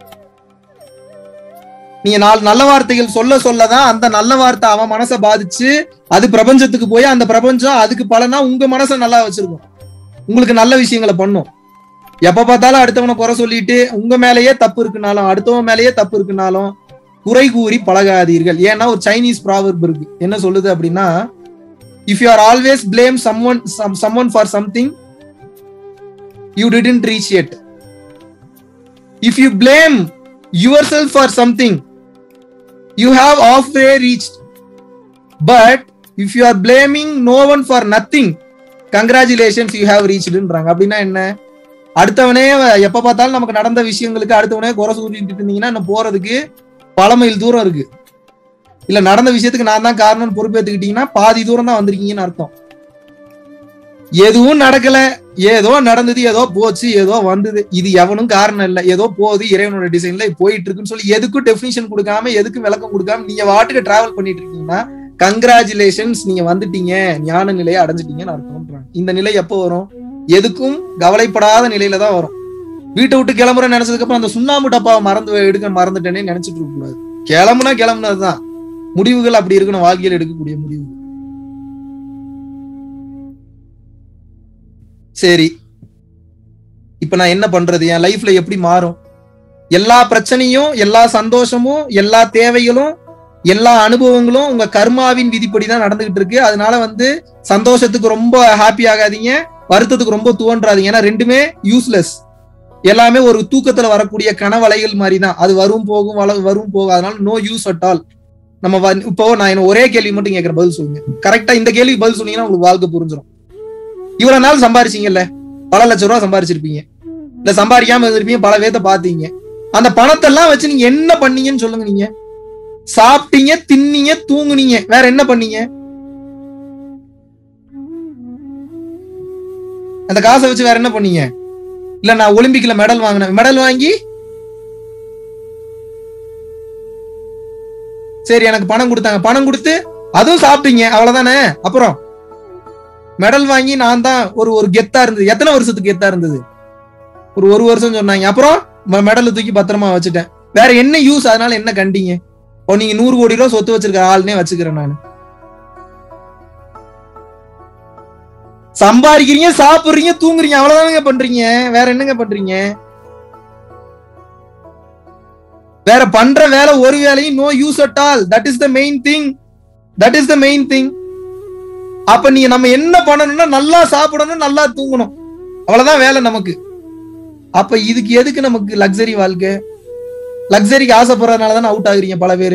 S1: நீங்க 4 நல்ல வார்த்தைகள் சொல்லதான் அந்த நல்ல வார்த்தை அவன் மனசை பாதிச்சு அது பிரபஞ்சத்துக்கு போய் அந்த பிரபஞ்சம் அதுக்கு பலனா உங்க மனசை நல்லா வச்சிருக்கும், உங்களுக்கு நல்ல விஷயங்களை பண்ணும். எப்ப பார்த்தாலும் அடுத்தவனை குறை சொல்லிட்டு உங்க மேலேயே தப்பு இருக்குனாலும் அடுத்தவன் மேலேயே தப்பு இருக்குனாலும் குறை கூறி பழகாதீர்கள். ஏன்னா ஒரு சைனீஸ் ப்ராவர்ப் இருக்கு, என்ன சொல்லுது அப்படின்னா, if you are always blame someone for something you didn't reach yet. If you blame yourself for something, you have halfway reached. But if you are blaming no one for nothing, congratulations, you have reached ன்றாங்க. அப்படின்னா என்ன? அடுத்தவனே எப்ப பார்த்தாலும் நமக்கு நடந்த விஷயங்களுக்கு அடுத்தவனே குறை சொல்லிட்டு இருந்தீங்கன்னா இன்னும் போறதுக்கு பல மைல் தூரம் இருக்கு. இல்ல நடந்த விஷயத்துக்கு நான் தான் காரணம்னு பொறுப்பேற்றுக்கிட்டீங்கன்னா பாதி தூரம் தான் வந்திருக்கீங்கன்னு அர்த்தம். எதுவும் நடக்கல, ஏதோ நடந்தது, ஏதோ போச்சு, ஏதோ வந்தது, இது எவனும் காரணம் இல்லை, ஏதோ போகுது, இறைவனோட டிசைன்ல போயிட்டு இருக்குன்னு சொல்லி எதுக்கும் டெஃபினிஷன் கொடுக்காம எதுக்கும் விளக்கம் கொடுக்காம நீங்க வாட்டுக்கு டிராவல் பண்ணிட்டு இருக்கீங்கன்னா கங்க்ராச்சுலேஷன்ஸ், நீங்க வந்துட்டீங்க, ஞான நிலையை அடைஞ்சிட்டீங்கன்னு அர்த்தம். இந்த நிலை எப்போ வரும்? எதுக்கும் கவலைப்படாத நிலையில தான் வரும். வீட்டை விட்டு கிளம்புற நினைச்சதுக்கு அப்புறம் அந்த சுண்ணாம்பு டப்பாவை மறந்துட்டேனே நினைச்சிட்டு இருக்க கூடாது. கிளம்புனதுதான். முடிவுகள் அப்படி இருக்கணும், வாழ்க்கையில் எடுக்கக்கூடிய முடிவு. சரி, இப்ப நான் என்ன பண்றது? என் லைஃப்ல எப்படி மாறும்? எல்லா பிரச்சனையும், எல்லா சந்தோஷமும், எல்லா தேவைகளும், எல்லா அனுபவங்களும் உங்க கர்மாவின் விதிப்படிதான் நடந்துகிட்டு இருக்கு. அதனால சந்தோஷத்துக்கு ரொம்ப ஹாப்பி ஆகாதீங்க, வருத்தத்துக்கு ரொம்ப துவன்றாதீங்க. ஏன்னா ரெண்டுமே யூஸ்லெஸ். எல்லாமே ஒரு தூக்கத்துல வரக்கூடிய கனவலைகள் மாதிரி தான். அது வரும் போகும் வரும் போகும். அதனால நோ யூஸ் அட் ஆல். நம்ம இப்போ நான் என்ன ஒரே கேள்வி மட்டும் கேட்கிற, பதில் சொல்லுங்க. கரெக்டா இந்த கேள்வி பதில் சொன்னீங்கன்னா உங்களுக்கு வாழ்க்கை புரிஞ்சிடும். இவ்வளவு நாள் சம்பாரிச்சீங்கல்ல, பல லட்சம் ரூபாய் சம்பாரிச்சிருப்பீங்க, இல்ல சம்பாதிக்காம இருந்திருப்பீங்க, பல பேத்த பாத்தீங்க. அந்த பணத்தை எல்லாம் வச்சு நீங்க என்ன பண்ணீங்கன்னு சொல்லுங்க. நீங்க சாப்பிட்டீங்க, தின்னீங்க, தூங்குனீங்க, வேற என்ன பண்ணீங்க? அந்த காசை வச்சு வேற என்ன பண்ணீங்க? இல்ல நான் ஒலிம்பிக்ல மெடல் வாங்கினேன், மெடல் வாங்கி சரி எனக்கு பணம் கொடுத்தாங்க, பணம் கொடுத்து அதுவும் சாப்பிட்டீங்க, அவ்வளவுதானே. அப்புறம் மெடல் வாங்கி நான் தான் ஒரு கெத்தா இருந்தது. எத்தனை வருஷத்துக்கு கெத்தா இருந்தது? ஒரு வருஷம் சொன்னாங்க. அப்புறம் மெடல் தூக்கி பத்திரமா வச்சுட்டேன். வேற என்ன யூஸ்? அதனால என்ன கண்டீங்க? நீங்க 100 கோடி ரூபாய் சொத்து வச்சிருக்க ஆளுனே வச்சுக்கிறேன் நான். சம்பாதிக்கிறீங்க, சாப்பிடுறீங்க, தூங்குறீங்க, அவ்வளவுதானுங்க பண்றீங்க. வேற என்னங்க பண்றீங்க? வேற பண்ற வேலை ஒரு வேலையும் no use at all. That is the main thing. That is the main thing. அப்ப நீங்க நம்ம என்ன பண்ணணும்னா நல்லா சாப்பிடணும், நல்லா தூங்கணும், அவ்வளவுதான் வேலை நமக்கு. அப்ப இதுக்கு எதுக்கு நமக்கு லக்ஸரி வாழ்க்கை? லக்ஸரிக்கு ஆசைப்படுறதுனாலதான் அவுட் ஆகுறீங்க பல பேரு.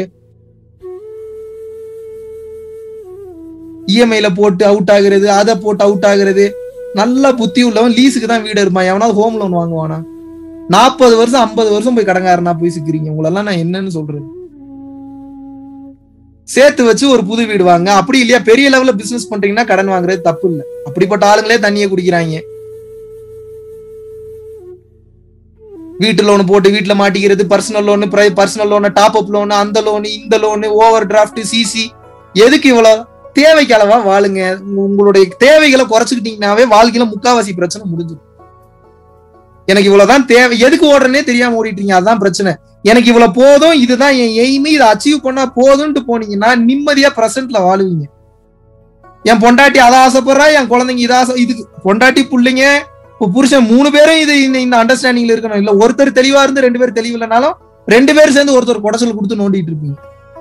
S1: இஎம்ஐல போட்டு அவுட் ஆகுறது, அதை போட்டு அவுட் ஆகுறது. நல்ல புத்தி உள்ளவன் லீஸுக்கு தான் வீடு இருப்பான். எவனாவது ஹோம் லோன் வாங்குவானா? 40 வருஷம் 50 வருஷம் போய் கடங்காரனா போய் சிக்கிறீங்க. உங்களெல்லாம் நான் என்னன்னு சொல்றது? சேர்த்து வச்சு ஒரு புது வீடு வாங்க. அப்படி இல்லையா பெரிய லெவல்ல பிசினஸ் பண்றீங்கன்னா கடன் வாங்குறது தப்பு இல்லை. அப்படிப்பட்ட ஆளுங்களே தண்ணியை குடிக்கிறாங்க. வீட்டு லோனு போட்டு வீட்டுல மாட்டிக்கிறது, personal loan, personal loan, top up loan, அந்த லோனு, இந்த லோனு, ஓவர் டிராஃப்ட், சிசி. எதுக்கு இவ்வளவு? தேவைக்கு அளவா வாழுங்க. உங்களுடைய தேவைகளை குறைச்சுக்கிட்டீங்கன்னாவே வாழ்க்கையில முக்காவாசி பிரச்சனை முடிஞ்சிடும். எனக்கு இவ்வளவுதான் தேவை, எதுக்கு ஓடுறனே தெரியாம ஓடிட்டீங்க, அதுதான் பிரச்சனை. எனக்கு இவ்வளவு போதும், இதுதான் என் எய்மி, இதை அச்சீவ் பண்ணா போதும்ட்டு போனீங்கன்னா நிம்மதியா பிரசன்ட்ல வாழுவீங்க. என் பொண்டாட்டி அதை ஆசைப்படுறா, என் குழந்தைங்க இதை இதுக்கு பொண்டாட்டி பிள்ளைங்க புருஷன் 3 பேரும் இது இந்த அண்டர்ஸ்டாண்டிங்ல இருக்கணும். இல்ல ஒருத்தர் தெளிவா இருந்து 2 பேர் தெளிவு இல்லைனாலும் 2 பேரும் சேர்ந்து ஒருத்தர் குடைச்சல் கொடுத்து நோண்டிட்டு இருப்பீங்க.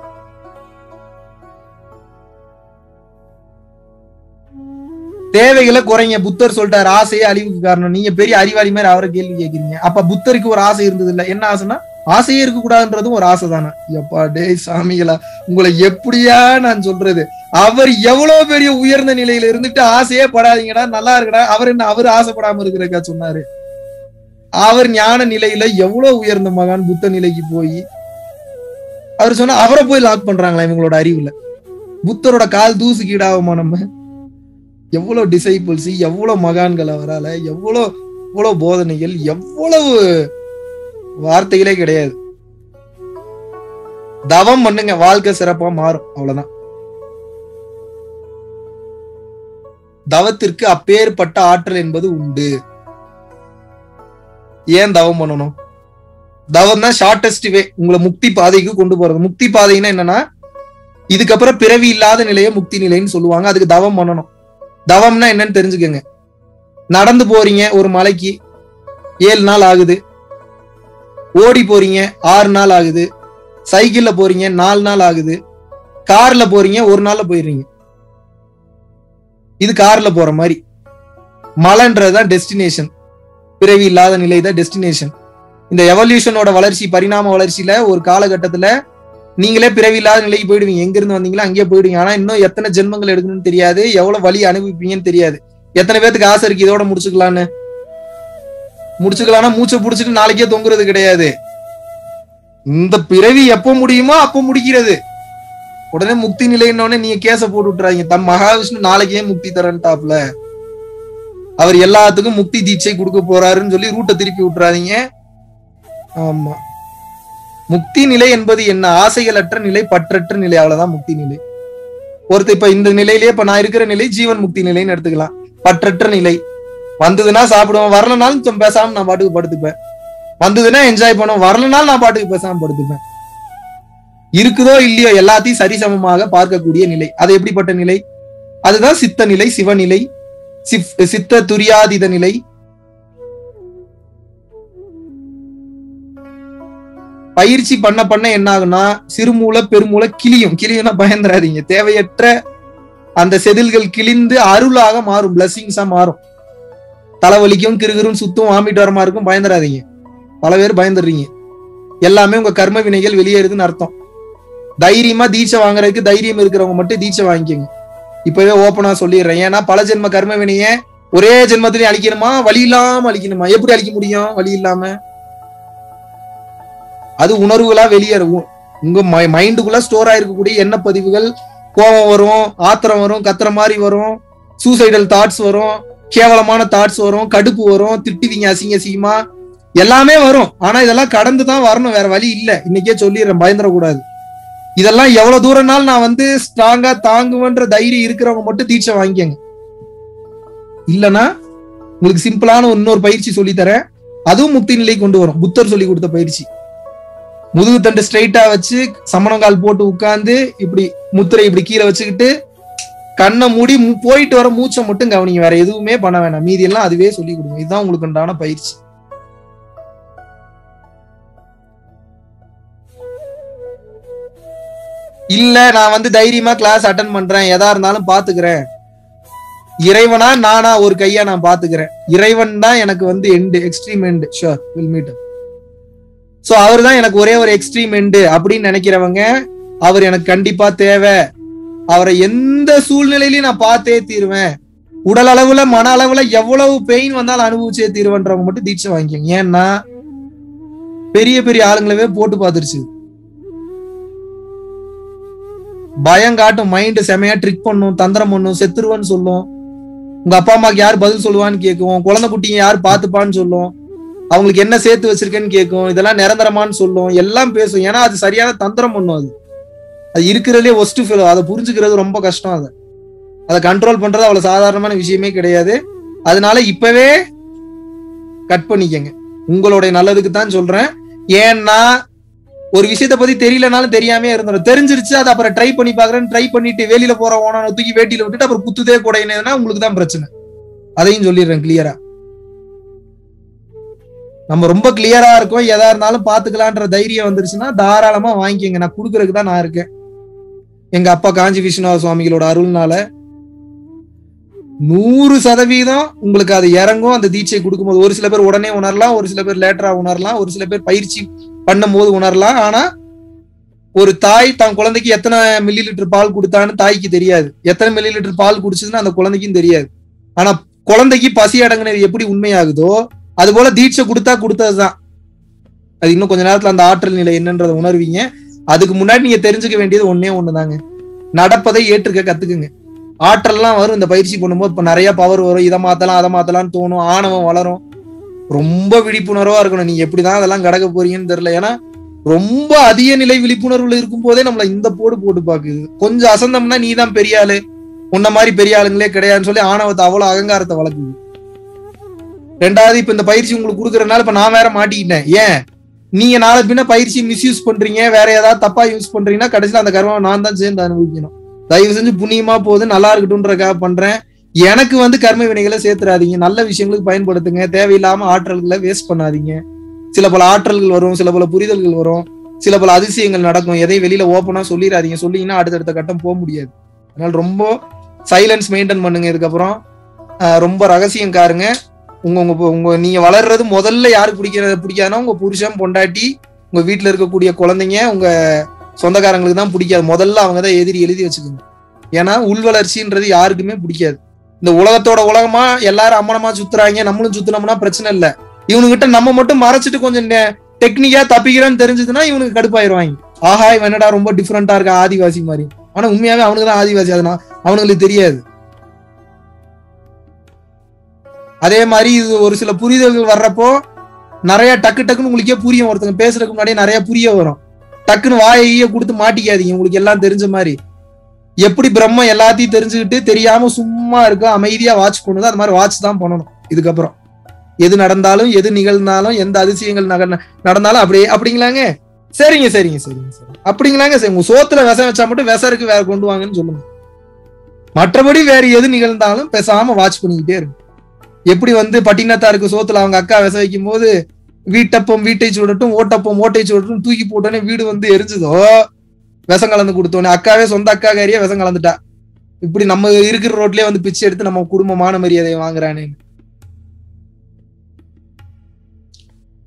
S1: தேவைகளை குறைங்க. புத்தர் சொல்லிட்டாரு ஆசையே அழிவுக்கு காரணம். நீங்க பெரிய அறிவாளி மாதிரி அவரை கேள்வி கேட்கிறீங்க. அப்ப புத்தருக்கு ஒரு ஆசை இருந்தது இல்ல? என்ன ஆசைன்னா ஆசையே இருக்க கூடாதுன்றதும் ஒரு ஆசை தானே. எப்பா டே சாமிகளா, உங்களை எப்படியா நான் சொல்றது? அவர் எவ்வளவு பெரிய உயர்ந்த நிலையில இருந்துட்டு ஆசையே படாதீங்கடா, நல்லா இருக்கடா. அவர் என்ன, அவர் ஆசைப்படாம இருக்கிறக்கா சொன்னாரு? அவர் ஞான நிலையில எவ்வளவு உயர்ந்த மகான் புத்த நிலைக்கு போய் அவர் சொன்னா அவரை போய் லாக் பண்றாங்களா இவங்களோட அறிவுல? புத்தரோட கால் தூசு கீடாகுமா? நம்ம எவ்வளவு டிசைபிள்ஸ், எவ்வளவு மகான்கள் அவரால, எவ்வளவு போதனைகள், எவ்வளவு வார்த்தைகளே கிடையாது. தவம் பண்ணுங்க, வாழ்க்கை சிறப்பா மாறும், அவ்வளவுதான். தவத்திற்கு அப்பேற்பட்ட ஆற்றல் என்பது உண்டு. ஏன் தவம் பண்ணணும்? தவம் தான் ஷார்டஸ்ட் வே உங்களை முக்தி பாதைக்கு கொண்டு போறது. முக்தி பாதைன்னா என்னன்னா, இதுக்கப்புறம் பிறவி இல்லாத நிலையை முக்தி நிலைன்னு சொல்லுவாங்க. அதுக்கு தவம் பண்ணணும். தவம்னா என்னன்னு தெரிஞ்சுக்கங்க. நடந்து போறீங்க ஒரு மலைக்கு 7 நாள் ஆகுது, ஓடி போறீங்க 6 நாள் ஆகுது, சைக்கிள்ல போறீங்க 4 நாள் ஆகுது, கார்ல போறீங்க 1 நாள்ல போயிடுறீங்க. இது கார்ல போற மாதிரி. மலைன்றதுதான் டெஸ்டினேஷன், பிறவி இல்லாத நிலை தான் டெஸ்டினேஷன். இந்த எவல்யூஷனோட வளர்ச்சி, பரிணாம வளர்ச்சியில ஒரு காலகட்டத்துல நீங்களே பிறவி இல்லாத நிலைக்கு போயிடுவீங்க. எங்க இருந்து வந்தீங்களோ அங்கேயே போயிடுவீங்க. ஆனா இன்னும் எத்தனை ஜென்மங்கள் எடுக்கணும்னு தெரியாது, எவ்வளவு வலி அனுபவிப்பீங்கன்னு தெரியாது. எத்தனை பேத்துக்கு ஆசை இருக்கு இதோட முடிச்சுக்கலாம்னா மூச்சை புடிச்சிட்டு நாளைக்கே தொங்குறது கிடையாது. இந்த பிறவி எப்ப முடியுமோ அப்ப முடிக்கிறது. உடனே முக்தி நிலைன்னொடனே நீங்க கேச போட்டு விட்டுறாங்க. தம் மகாவிஷ்ணு நாளைக்கே முக்தி தரன்டாப்ல, அவர் எல்லாத்துக்கும் முக்தி தீட்சை கொடுக்க போறாருன்னு சொல்லி ரூட்டை திருப்பி விட்டுறாதீங்க. ஆமா, முக்தி நிலை என்பது என்ன? ஆசைகளற்ற நிலை, பற்றற்ற நிலை, அவ்வளவுதான் முக்தி நிலை. ஒருத்தர் இப்ப இந்த நிலையிலேயே இப்ப நான் இருக்கிற நிலை ஜீவன் முக்தி நிலைன்னு எடுத்துக்கலாம். பற்றற்ற நிலை. வந்ததுன்னா சாப்பிடுவேன், வரலனாலும் பேசாம நான் பாட்டுக்கு படுத்துப்பேன். வந்ததுன்னா என்ஜாய் பண்ணுவேன், வரலனாலும் நான் பாட்டுக்கு பேசாம படுத்துப்பேன். இருக்குதோ இல்லையோ எல்லாத்தையும் சரிசமமாக பார்க்கக்கூடிய நிலை. அது எப்படிப்பட்ட நிலை? அதுதான் சித்த நிலை, சிவநிலை, சித்த துரியாதீத நிலை. பயிற்சி பண்ண பண்ண என்ன ஆகுனா, சிறுமூளை பெருமூளை கிளியும்னா பயந்துராதீங்க. தேவையற்ற அந்த செதில்கள் கிழிந்து அருளாக மாறும், பிளஸிங்ஸா மாறும். தலைவலிக்கும், கிருகிரும், சுத்தும், வாமிட் வரமா இருக்கும். பயந்துடாதீங்க. பல பேர் பயந்துடுறீங்க. எல்லாமே உங்க கர்ம வினைகள் வெளியேறுதுன்னு அர்த்தம். தைரியமா தீட்சை வாங்குறதுக்கு தைரியம் இருக்கிறவங்க மட்டும் தீட்சை வாங்கிக்கோங்க. இப்பவே ஓப்பனா சொல்லிடுறேன். ஏன்னா பல ஜென்ம கர்ம வினைய ஒரே ஜென்மத்திலேயே அழிக்கணுமா? வழி இல்லாம அழிக்கணுமா? எப்படி அழிக்க முடியும் வழி இல்லாம? அது உணர்வுகளா வெளியேறும். உங்க மைண்டுக்குள்ள ஸ்டோர் ஆயிருக்கக்கூடிய எண்ண பதிவுகள், கோபம் வரும், ஆத்திரம் வரும், கத்துற மாதிரி வரும், சூசைடல் தாட்ஸ் வரும், கேவலமான தாட்ஸ் வரும், கடுப்பு வரும், திட்டுவீங்க அசிங்க அசிங்கமா, எல்லாமே வரும். ஆனா இதெல்லாம் கடந்துதான் வரணும், வேற வழி இல்ல. இன்னைக்கே சொல்லிடுறேன், பயந்துடக்கூடாது. இதெல்லாம் எவ்வளவு தூரம்னாலும் நான் ஸ்ட்ராங்கா தாங்குவேன்ற தைரியம் இருக்கிறவங்க மட்டும் தீட்சை வாங்கிக்கங்க. இல்லனா உங்களுக்கு சிம்பிளான இன்னொரு பயிற்சி சொல்லித்தரேன். அதுவும் முக்தி நிலை கொண்டு வரும். புத்தர் சொல்லி கொடுத்த பயிற்சி. முதுகு தண்டு ஸ்ட்ரைட்டா வச்சு சமணங்கால் போட்டு உட்கார்ந்து இப்படி முத்திரை இப்படி கீழே வச்சுக்கிட்டு கண்ணை மூடி போயிட்டு வர மூச்சை மட்டும் கவனிங்க. வேற எதுவுமே பண்ண வேணாம். மீதி எல்லாம் அதுவே சொல்லி கொடுங்க. இதுதான் உங்களுக்கு உண்டான பயிற்சி. இல்ல நான் தைரியமா கிளாஸ் அட்டன் பண்றேன், எதா இருந்தாலும் பாத்துக்கிறேன், இறைவனா நானா ஒரு கையா நான் பாத்துக்கிறேன், இறைவன் தான் எனக்கு end, extreme end, sure will meet. So அவர் தான் எனக்கு ஒரே ஒரு எக்ஸ்ட்ரீம் எண்டு அப்படின்னு நினைக்கிறவங்க, அவர் எனக்கு கண்டிப்பா தேவை, அவரை எந்த சூழ்நிலையிலையும் நான் பார்த்தே தீருவேன், உடல் அளவுல மன அளவுல எவ்வளவு பெயின் வந்தாலும் அனுபவிச்சே தீருவன்றவங்க மட்டும் தீட்சை வாங்கிக்கோங்க. ஏன்னா பெரிய பெரிய ஆளுங்களவே போட்டு பார்த்துருச்சு. பயம் காட்டும், மைண்ட் செமையா ட்ரிக் பண்ணும், தந்திரம் பண்ணும், செத்துருவான்னு சொல்லும், உங்க அப்பா அம்மாக்கு யார் பதில் சொல்லுவான்னு கேட்கும், குழந்தை குட்டிங்க யார் பாத்துப்பான்னு சொல்லும், அவங்களுக்கு என்ன சேர்த்து வச்சிருக்கேன்னு கேட்கும், இதெல்லாம் நிரந்தரமான்னு சொல்லும், எல்லாம் பேசும். ஏன்னா அது சரியான தந்திரம் பண்ணும். அது இருக்கிறதுலே ஒஸ்ட் ஃபீல். அதை புரிஞ்சுக்கிறது ரொம்ப கஷ்டம். அதை கண்ட்ரோல் பண்றது அவ்வளவு சாதாரணமான விஷயமே கிடையாது. அதனால இப்பவே கட் பண்ணிக்கங்க. உங்களுடைய நல்லதுக்கு தான் சொல்றேன். ஏன்னா ஒரு விஷயத்த பத்தி தெரியலனாலும் தெரியாமே இருந்துடும். தெரிஞ்சிருச்சு, அதை அப்புறம் ட்ரை பண்ணி பாக்குறேன்னு ட்ரை பண்ணிட்டு வெளியில போற ஓன தூக்கி வேட்டியில விட்டுட்டு அப்புறம் குத்துதே கூடையினா உங்களுக்கு தான் பிரச்சனை. அதையும் சொல்லிடுறேன் கிளியரா. நம்ம ரொம்ப கிளியரா இருக்கோம், எதா இருந்தாலும் பாத்துக்கலான்ற தைரியம் வந்துருச்சுன்னா தாராளமா வாங்கிக்கங்க. நான் கொடுக்கறதுக்கு தான் நான் இருக்கேன். எங்க அப்பா காஞ்சி விஸ்வநாத சுவாமிகளோட அருள்னால 100% உங்களுக்கு அது இறங்கும். அந்த தீட்சை கொடுக்கும்போது ஒரு சில பேர் உடனே உணரலாம், ஒரு சில பேர் லேட்டரா உணரலாம், ஒரு சில பேர் பயிற்சி பண்ணும் போது உணரலாம். ஆனா ஒரு தாய் தான் குழந்தைக்கு எத்தனை மில்லி லிட்டர் பால் கொடுத்தான்னு தாய்க்கு தெரியாது, எத்தனை மில்லி லிட்டர் பால் குடிச்சதுன்னு அந்த குழந்தைக்கும் தெரியாது. ஆனா குழந்தைக்கு பசி அடங்குனது எப்படி உண்மையாகுதோ அது போல தீட்சை கொடுத்ததுதான். அது இன்னும் கொஞ்ச நேரத்துல அந்த ஆற்றல் நிலை என்னன்றதை உணர்வீங்க. அதுக்கு முன்னாடி நீங்க தெரிஞ்சுக்க வேண்டியது ஒன்னே ஒண்ணுதாங்க, நடப்பதை ஏற்றுக்க கத்துக்குங்க. ஆற்றல்லாம் வரும் இந்த பயிற்சி பண்ணும்போது. இப்ப நிறைய பவர் வரும், இதை மாத்தலாம் அதை மாத்தலாம்னு தோணும், ஆணவம் வளரும். ரொம்ப விழிப்புணர்வா இருக்கணும். நீங்க எப்படிதான் அதெல்லாம் கடக்க போறீங்கன்னு தெரியல. ஏன்னா ரொம்ப அதிக நிலை விழிப்புணர்வுல இருக்கும் போதே நம்மள இந்த போட்டு பாக்குது. கொஞ்சம் அசந்தம்னா நீ தான் பெரிய ஆளு, உன்ன மாதிரி பெரிய ஆளுங்களே கிடையாதுன்னு சொல்லி ஆணவத்தை அவ்வளவு அகங்காரத்தை வளர்க்குது. ரெண்டாவது, இப்ப இந்த பயிற்சி உங்களுக்கு கொடுக்கறதுனால இப்ப நான் வேற மாட்டிக்கிட்டேன். ஏன் நீங்க நாளை பின்ன பயிற்சி மிஸ்யூஸ் பண்றீங்க, வேற ஏதாவது தப்பா யூஸ் பண்றீங்கன்னா கடைசியில அந்த கர்மாவை நான் தான் சேர்ந்து அனுபவிக்கணும். தயவு செஞ்சு புண்ணியமா போகுது, நல்லா இருக்கட்டும்ன்றக்காக பண்றேன். எனக்கு கர்ம வினைகளை சேர்த்துறாதீங்க, நல்ல விஷயங்களுக்கு பயன்படுத்துங்க, தேவையில்லாம ஆற்றல்களை வேஸ்ட் பண்ணாதீங்க. சில பல ஆற்றல்கள் வரும், சில பல புரிதல்கள் வரும், சில பல அதிசயங்கள் நடக்கும். எதையும் வெளியில ஓப்பனா சொல்லிடாதீங்க. சொல்லிங்கன்னா அடுத்தடுத்த கட்டம் போக முடியாது. அதனால ரொம்ப சைலன்ஸ் மெயின்டைன் பண்ணுங்க. இதுக்கப்புறம் ரொம்ப ரகசியம் காருங்க. உங்க நீங்க வளர்றது முதல்ல யாருக்கு பிடிக்காதுன்னா உங்க புருஷன், பொண்டாட்டி, உங்க வீட்டுல இருக்கக்கூடிய குழந்தைங்க, உங்க சொந்தக்காரங்களுக்கு தான் பிடிக்காது. முதல்ல அவங்க தான் எழுதி வச்சுக்கோங்க. ஏன்னா உள் வளர்ச்சின்றது யாருக்குமே பிடிக்காது. இந்த உலகத்தோட உலகமா எல்லாரும் அம்மனமா சுத்துறாங்க, நம்மளும் சுத்தினோம்னா பிரச்சனை இல்லை. இவனுகிட்ட நம்ம மட்டும் மறைச்சிட்டு கொஞ்சம் டெக்னிக்கா தப்பிக்கிறேன்னு தெரிஞ்சதுன்னா இவனுக்கு கடுப்பாயிருவாங்க. ஆஹா இவன் என்னடா ரொம்ப டிஃப்ரெண்டா இருக்கா, ஆதிவாசி மாதிரி. ஆனா உண்மையாவே அவனுக்கு தான் ஆதிவாசி, அதனால அவனுங்களுக்கு தெரியாது. அதே மாதிரி இது ஒரு சில புரிதல்கள் வர்றப்போ நிறைய டக்குன்னு உங்களுக்கே புரியும். ஒருத்தங்க பேசுறதுக்கு முன்னாடியே நிறைய புரிய வரும். டக்குன்னு வாயை கொடுத்து மாட்டிக்காதீங்க. உங்களுக்கு எல்லாம் தெரிஞ்ச மாதிரி எப்படி பிரம்ம எல்லாத்தையும் தெரிஞ்சுக்கிட்டு தெரியாம சும்மா இருக்க அமைதியா வாட்ச் பண்ணுது, அது மாதிரி வாட்ச் தான் பண்ணணும். இதுக்கப்புறம் எது நடந்தாலும், எது நிகழ்ந்தாலும், எந்த அதிசயங்கள் நடந்தாலும் அப்படிங்களாங்க. சரிங்க அப்படிங்களாங்க. சரி, உங்க சோத்துல விஷம் வச்சா மட்டும் விஷருக்கு வேற கொண்டு வாங்கன்னு சொல்லுங்க. மற்றபடி வேற எது நிகழ்ந்தாலும் பேசாம வாட்ச் பண்ணிக்கிட்டே இருக்கும். எப்படி பட்டினத்தாருக்கு சோத்துல அவங்க அக்கா விஷம் வைக்கும் போது வீட்டப்பம் வீட்டை சுடட்டும், ஓட்டப்பம் ஓட்டை சுடட்டும் தூக்கி போட்டோன்னே வீடு எரிஞ்சதோ, விஷம் கலந்து கொடுத்தோன்னே அக்காவே சொந்த அக்காக்காரியே விஷம் கலந்துட்டா. இப்படி நம்ம இருக்கிற ரோட்லயே பிச்சை எடுத்து நம்ம குடும்பமான மரியாதையை வாங்குறானே.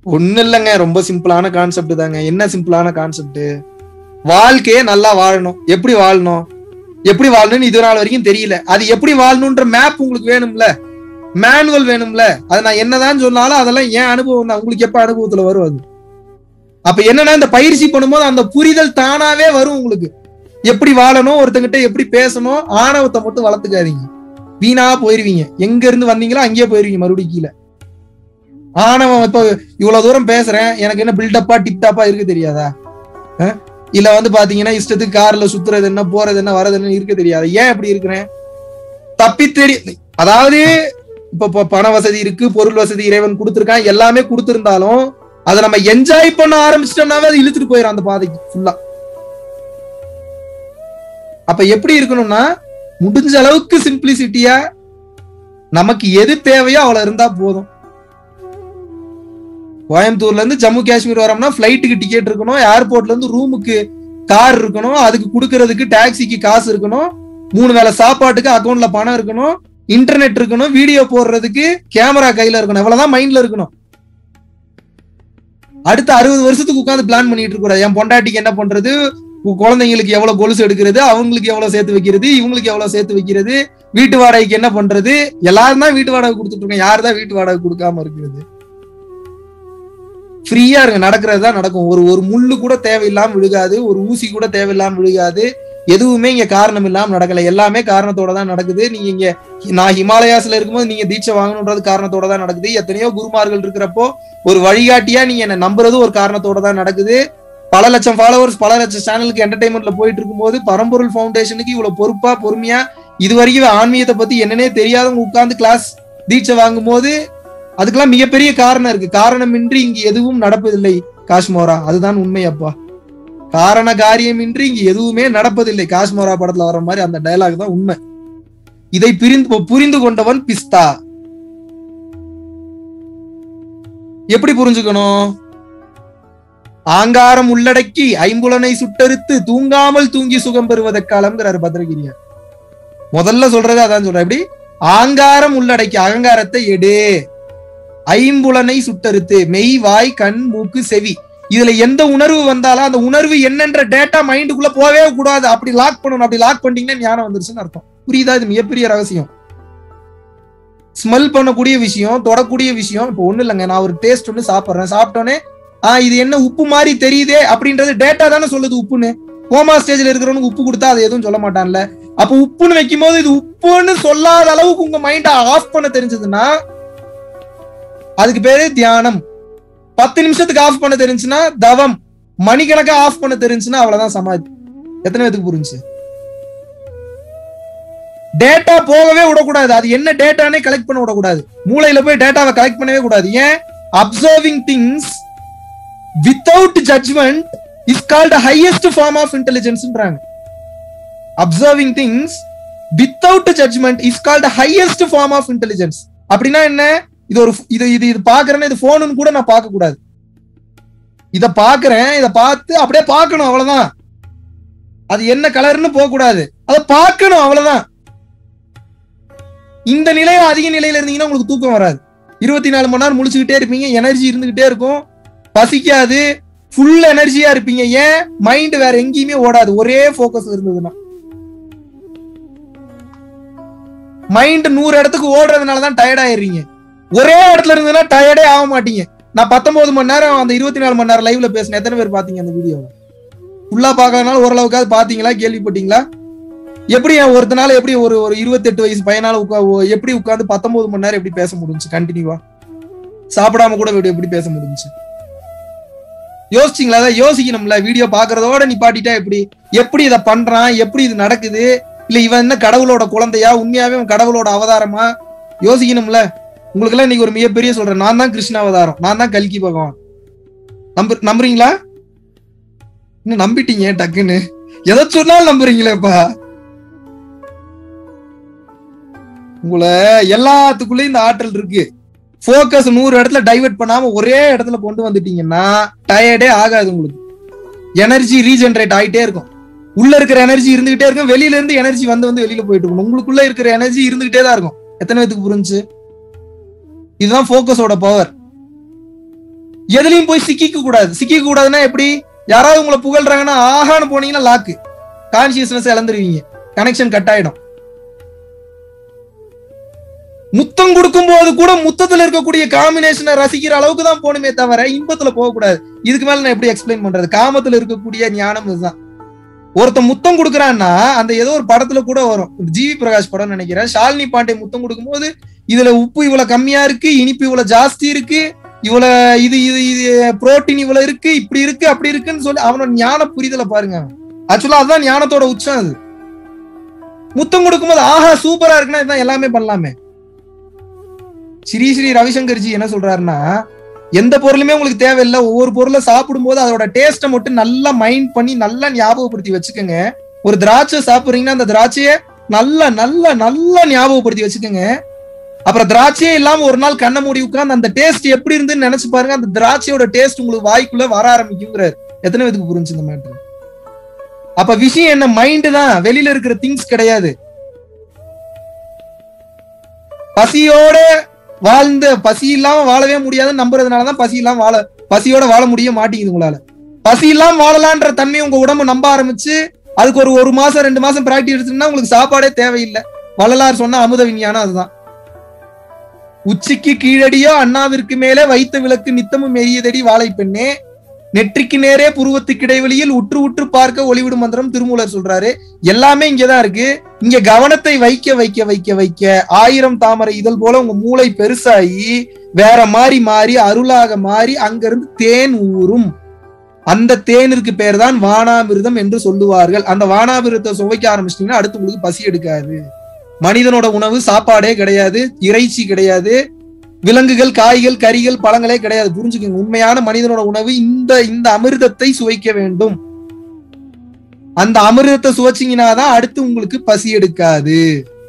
S1: ஒண்ணு இல்லைங்க, ரொம்ப சிம்பிளான கான்செப்ட் தாங்க. என்ன சிம்பிளான கான்செப்ட்? வாழ்க்கையே நல்லா வாழணும். எப்படி வாழணும், எப்படி வாழணும்னு இது நாள் வரைக்கும் தெரியல. அது எப்படி வாழணும்ன்ற மேப் உங்களுக்கு வேணும்ல, மேனுவல் வேணும்ல. அது நான் என்னதான் சொன்னாலும் அதெல்லாம் ஏன் அனுபவம் தான். உங்களுக்கு எப்ப அனுபவத்துல வரும் அது? அப்ப என்னன்னா, இந்த பயிற்சி பண்ணும்போது அந்த புரிதல் தானாவே வரும் உங்களுக்கு. எப்படி வாழணும், ஒருத்தங்கிட்ட எப்படி பேசணும். ஆணவத்தை மட்டும் வளர்த்துக்காதீங்க, வீணா போயிருவீங்க. எங்க இருந்து வந்தீங்களோ அங்கேயே போயிருவீங்க மறுபடியும் கீழே. ஆணவம் இப்ப இவ்வளவு தூரம் பேசுறேன், எனக்கு என்ன பில்டப்பா டிப்டாப்பா இருக்கு தெரியாதா? இல்ல பாத்தீங்கன்னா இஷ்டத்துக்கு கார்ல சுத்துறது என்ன, போறது என்ன, வர்றது என்ன இருக்க தெரியாது. ஏன் அப்படி இருக்கிறேன்? தப்பி தெரி அதாவது இப்ப பண வசதி இருக்கு, பொருள் வசதி இறைவன் கொடுத்திருக்கான், எல்லாமே கொடுத்திருந்தாலும் அதை நம்ம என்ஜாய் பண்ண ஆரம்பிச்சிட்டோம்னாவே அது இழுத்துட்டு போயிடும் அந்த பாதைக்கு ஃபுல்லா. அப்ப எப்படி இருக்கணும்னா, முடிஞ்ச அளவுக்கு சிம்பிளிசிட்டியா நமக்கு எது தேவையோ அவ்வளவு இருந்தா போதும். கோயம்புத்தூர்ல இருந்து ஜம்மு காஷ்மீர் வரோம்னா பிளைட்டுக்கு டிக்கெட் இருக்கணும், ஏர்போர்ட்ல இருந்து ரூமுக்கு கார் இருக்கணும், அதுக்கு கொடுக்கறதுக்கு டாக்ஸிக்கு காசு இருக்கணும், 3 வேளை சாப்பாட்டுக்கு அக்கௌண்ட்ல பணம் இருக்கணும், இன்டர்நெட் இருக்கணும், வீடியோ போடுறதுக்கு கேமரா கையில இருக்கணும். இவ்வளவுதான் மைண்ட்ல இருக்கணும். அடுத்த 60 வருஷத்துக்கு உட்காந்து பிளான் பண்ணிட்டு இருக்க கூடாது. என் பொண்டாட்டிக்கு என்ன பண்றது, குழந்தைங்களுக்கு எவ்வளவு கொலுசு எடுக்கிறது, அவங்களுக்கு எவ்வளவு சேர்த்து வைக்கிறது, இவங்களுக்கு எவ்வளவு சேர்த்து வைக்கிறது, வீட்டு வாடகைக்கு என்ன பண்றது. எல்லாரும் தான் வீட்டு வாடகை கொடுத்துட்டு இருக்கோம், யாருதான் வீட்டு வாடகை கொடுக்காம இருக்கிறது? ஃப்ரீயா இருங்க, நடக்கிறது தான் நடக்கும். ஒரு முள்ளு கூட தேவையில்லாம விழுகாது, ஒரு ஊசி கூட தேவையில்லாம விழுகாது. எதுவுமே இங்க காரணம் இல்லாம நடக்கல, எல்லாமே காரணத்தோட தான் நடக்குது. நீங்க இங்க நான் ஹிமாலயாஸ்ல இருக்கும்போது நீங்க தீட்சை வாங்கணுன்றது காரணத்தோட தான் நடக்குது. எத்தனையோ குருமார்கள் இருக்கிறப்போ ஒரு வழிகாட்டியா நீங்க என்ன நம்புறது ஒரு காரணத்தோட தான் நடக்குது. பல லட்சம் ஃபாலோவர்ஸ், பல லட்சம் சேனலுக்கு என்டர்டைன்மெண்ட்ல போயிட்டு இருக்கும்போது பரம்பொருள் ஃபவுண்டேஷனுக்கு இவ்வளவு பொறுப்பா பொறுமையா இது வரைக்கும் ஆன்மீகத்தை பத்தி என்னன்னே தெரியாதவங்க உட்கார்ந்து கிளாஸ் தீட்சை வாங்கும் போது அதுக்கெல்லாம் மிகப்பெரிய காரணம் இருக்கு. காரணமின்றி இங்கு எதுவும் நடப்பதில்லை காஷ்மோரா, அதுதான் உண்மை அப்பா. காரண காரியமின்றி இங்கு எதுவுமே நடப்பதில்லை. காஷ்மோரா படத்துல வர மாதிரி அந்த டயலாக் தான் உண்மை. இதை புரிந்து கொண்டவன் பிஸ்தா. எப்படி புரிஞ்சுக்கணும்? ஆங்காரம் உள்ளடக்கி ஐம்புலனை சுட்டறுத்து தூங்காமல் தூங்கி சுகம் பெறுவதற்காலம்ங்கிறாரு பத்ரகிரியார். முதல்ல சொல்றது அதான் சொல்ற. எப்படி? ஆங்காரம் உள்ளடக்கி, அகங்காரத்தை எடு, ஐம்புலனை சுட்டறுத்து, மெய், வாய், கண், மூக்கு, செவி, இதுல எந்த உணர்வு வந்தாலும் அந்த உணர்வு என்னன்ற டேட்டா மைண்டுக்குள்ள போவே கூடாது. அப்படி லாக் பண்ணணும். அப்படி லாக் பண்ணிட்டீங்கன்னா ஞானம் வந்துருச்சுன்னு அர்த்தம். புரியுதா? இது மிகப்பெரிய ரகசியம். ஸ்மெல் பண்ணக்கூடிய விஷயம், தொடக்கூடிய விஷயம். இப்போ ஒண்ணு இல்லைங்க, நான் ஒரு டேஸ்ட் ஒண்ணு சாப்பிட்றேன், சாப்பிட்டோன்னே இது என்ன உப்பு மாதிரி தெரியுதே அப்படின்றது டேட்டா தானே சொல்லுது உப்புன்னு. கோமா ஸ்டேஜ்ல இருக்கிறவனுக்கு உப்பு கொடுத்தா அது எதுவும் சொல்ல மாட்டான்ல. அப்ப உப்புன்னு வைக்கும் போது இது உப்புன்னு சொல்லாத அளவுக்கு உங்க மைண்ட ஆஃப் பண்ண தெரிஞ்சதுன்னா அதுக்கு பேரு தியானம். 10 நிமிஷத்துக்கு ஆஃப் பண்ண தெரிஞ்சுன்னா தவம். மணிக்கணக்கா ஆஃப் பண்ண தெரிஞ்சுன்னா அவ்வளவுதான் சமாதி. எத்தனை பேத்துக்கு புரிஞ்சு? டேட்டா போகவே விடக்கூடாது. அது என்ன டேட்டானே கலெக்ட் பண்ண விடக்கூடாது. மூளையில போய் டேட்டாவை கலெக்ட் பண்ணவே கூடாது. ஏன்? Observing things without judgment is called the highest form of intelligence ன்றாங்க. Observing things without judgment is called the highest form of intelligence. அப்படின்னா என்ன? இது பாக்குறேன்னா இது போனுன்னு கூட நான் பார்க்க கூடாது. இத பாக்குறேன், இத பார்த்து அப்படியே பார்க்கணும், அவ்வளவுதான். அது என்ன கலர்னு போக கூடாது, அதை பார்க்கணும், அவ்வளவுதான். இந்த நிலையில அதிக நிலையில இருந்தீங்கன்னா உங்களுக்கு தூக்கம் வராது. 24 மணி நேரம் முழிச்சுக்கிட்டே இருப்பீங்க, எனர்ஜி இருந்துகிட்டே இருக்கும், பசிக்காது, ஃபுல் எனர்ஜியா இருப்பீங்க. ஏன்? மைண்ட் வேற எங்கேயுமே ஓடாது, ஒரே போக்கஸ் இருந்ததுன்னா. மைண்ட் 100 இடத்துக்கு ஓடுறதுனாலதான் டயர்ட் ஆயிடுறீங்க. ஒரே இடத்துல இருந்ததுன்னா டயர்டே ஆக மாட்டீங்க. நான் 19 மணி நேரம் அந்த 24 மணி நேரம் லைவ்ல பேசினேன். எத்தனை பேர் பாத்தீங்க அந்த வீடியோ? ஃபுல்லா பாக்கறதுனால ஓரளவுக்காவது பாத்தீங்களா, கேள்விப்பட்டீங்களா? எப்படி ஒருத்தனால எப்படி ஒரு 28 வயசு பையனால எப்படி உட்காந்து 19 மணி நேரம் எப்படி பேச முடிஞ்சு கண்டினியூவா? சாப்பிடாம கூட எப்படி பேச முடிஞ்சு? யோசிச்சிங்களா? அதை யோசிக்கணும்ல. வீடியோ பாக்குறதோட நிப்பாட்டிட்டா எப்படி இதை பண்றான், எப்படி இது நடக்குது, இல்ல இவன் என்ன கடவுளோட குழந்தையா, உண்மையாவே கடவுளோட அவதாரமா? யோசிக்கணும்ல. உங்களுக்கு எல்லாம் இன்னைக்கு ஒரு மிகப்பெரிய சொல்றேன், நான் தான் கிருஷ்ண அவதாரம், நான் தான் கல்கி பகவான். நம்புறீங்களா? இன்னும் நம்பிட்டீங்க டக்குன்னு. எதை சொன்னாலும் நம்புறீங்களேப்பா. உங்களை எல்லாத்துக்குள்ளயும் இந்த ஆற்றல் இருக்கு. போக்கஸ் 100 இடத்துல டைவர்ட் பண்ணாம ஒரே இடத்துல கொண்டு வந்துட்டீங்கன்னா டயர்டே ஆகாது. உங்களுக்கு எனர்ஜி ரீஜெனரேட் ஆயிட்டே இருக்கும். உள்ள இருக்கிற எனர்ஜி இருந்துகிட்டே இருக்கும், வெளியில இருந்து எனர்ஜி வந்து வெளியில போயிட்டு இருக்கும். உங்களுக்குள்ள இருக்கிற எனர்ஜி இருந்துகிட்டே தான் இருக்கும். எத்தனை பேத்துக்கு புரிஞ்சு? இதுதான் போக்கஸோட பவர். எதுலயும் போய் சிக்கிக்க கூடாது. சிக்கிக்க கூடாதுன்னா எப்படி? யாராவது உங்களை புகழ்றாங்கன்னா ஆகான்னு போனீங்கன்னா லாக்கு, கான்சியஸ்னஸ் இழந்துருவீங்க, கனெக்ஷன் கட் ஆயிடும். முத்தம் கொடுக்கும் போது கூட முத்தத்துல இருக்கக்கூடிய காம்பினேஷனை ரசிக்கிற அளவுக்கு தான் போகணுமே தவிர இன்பத்துல போக கூடாது. இதுக்கு மேல நான் எப்படி எக்ஸ்பிளைன் பண்றது? காமத்துல இருக்கக்கூடிய ஞானம் இதுதான். ஒருத்த முத்தம் கொடுக்குறான்னா அந்த ஏதோ ஒரு படத்துல கூட வரும், ஜிவி பிரகாஷ் படம் நினைக்கிறேன், ஷாலினி பாண்டே முத்தம் கொடுக்கும் போது இதுல உப்பு இவ்வளவு கம்மியா இருக்கு, இனிப்பு இவ்வளவு ஜாஸ்தி இருக்கு, இவ்வளவு இது இது இது புரோட்டீன் இவ்வளவு இருக்கு, இப்படி இருக்கு அப்படி இருக்குன்னு சொல்லி அவனோட ஞான புரிதலை பாருங்க. ஆக்சுவலா அதுதான் ஞானத்தோட உச்சம். அது முத்தம் கொடுக்கும்போது ஆஹா சூப்பரா இருக்குன்னா இதுதான் எல்லாமே பண்ணலாமே. ஸ்ரீ ஸ்ரீ ரவிசங்கர்ஜி என்ன சொல்றாருன்னா, எந்த பொருளுமே உங்களுக்கு தேவையில்லை, ஒவ்வொரு பொருளை சாப்பிடும் போது அதோட டேஸ்ட்டை மட்டும் நல்லா மைண்ட் பண்ணி நல்லா ஞாபகப்படுத்தி வச்சுக்கோங்க. ஒரு திராட்சை சாப்பிடுறீங்கன்னா அந்த திராட்சையை நல்லா நல்லா நல்லா ஞாபகப்படுத்தி வச்சுக்கோங்க. அப்புறம் திராட்சையே இல்லாம ஒரு நாள் கண்ணை மூடி உட்கார்ந்து அந்த டேஸ்ட் எப்படி இருந்துன்னு நினைச்சு பாருங்க, அந்த திராட்சையோட டேஸ்ட் உங்களுக்கு வாய்க்குள்ள வர ஆரம்பிக்குங்கிறாரு. எத்தனை பேருக்கு புரிஞ்சு இந்த மேட்டர்? அப்ப விஷயம் என்ன? மைண்ட் தான், வெளியில இருக்கிற திங்ஸ் கிடையாது. பசியோட வாழ்ந்த பசி இல்லாம வாழவே முடியாதுன்னு நம்புறதுனாலதான் பசியோட வாழ முடிய மாட்டேங்குது உங்களால. பசி இல்லாம வாழலான்ற தன்மை உங்க உடம்பு நம்ப ஆரம்பிச்சு அதுக்கு ஒரு மாசம் 2 மாசம் பிராக்டிஸ் எடுத்துன்னா உங்களுக்கு சாப்பாடே தேவையில்லை. வள்ளலார் சொன்ன அமுத விஞ்ஞானம் அதுதான். உச்சிக்கு கீழடியோ அண்ணாவிற்கு மேலே வைத்த விளக்கு நித்தமும் எரியதடி வாழை பெண்ணே, நெற்றிக்கு நேரே புருவத்துக்கு இடைவெளியில் உற்று உற்று பார்க்க ஒளிவிடும் மந்திரம் திருமூலர் சொல்றாரு. எல்லாமே இங்கதான் இருக்கு. இங்க கவனத்தை வைக்க வைக்க வைக்க வைக்க 1000 தாமரை இதழ் போல உங்க மூளை பெருசாகி வேற மாறி மாறி அருளாக மாறி அங்கிருந்து தேன் ஊறும். அந்த தேனிற்கு பேர் தான் வானாமிர்தம் என்று சொல்லுவார்கள். அந்த வானாமிர்தத்தை சுவைக்க ஆரம்பிச்சிட்டீங்கன்னா அடுத்து உங்களுக்கு பசி எடுக்காது. மனிதனோட உணவு சாப்பாடே கிடையாது, இறைச்சி கிடையாது, விலங்குகள், காய்கள், கறிகள், பழங்களே கிடையாது. புரிஞ்சுக்கோங்க, உண்மையான மனிதனோட உணவு இந்த அமிர்தத்தை சுவைக்க வேண்டும். அந்த அமிர்தத்தை சுவைச்சிங்கனாதான் அடுத்து உங்களுக்கு பசி எடுக்காது.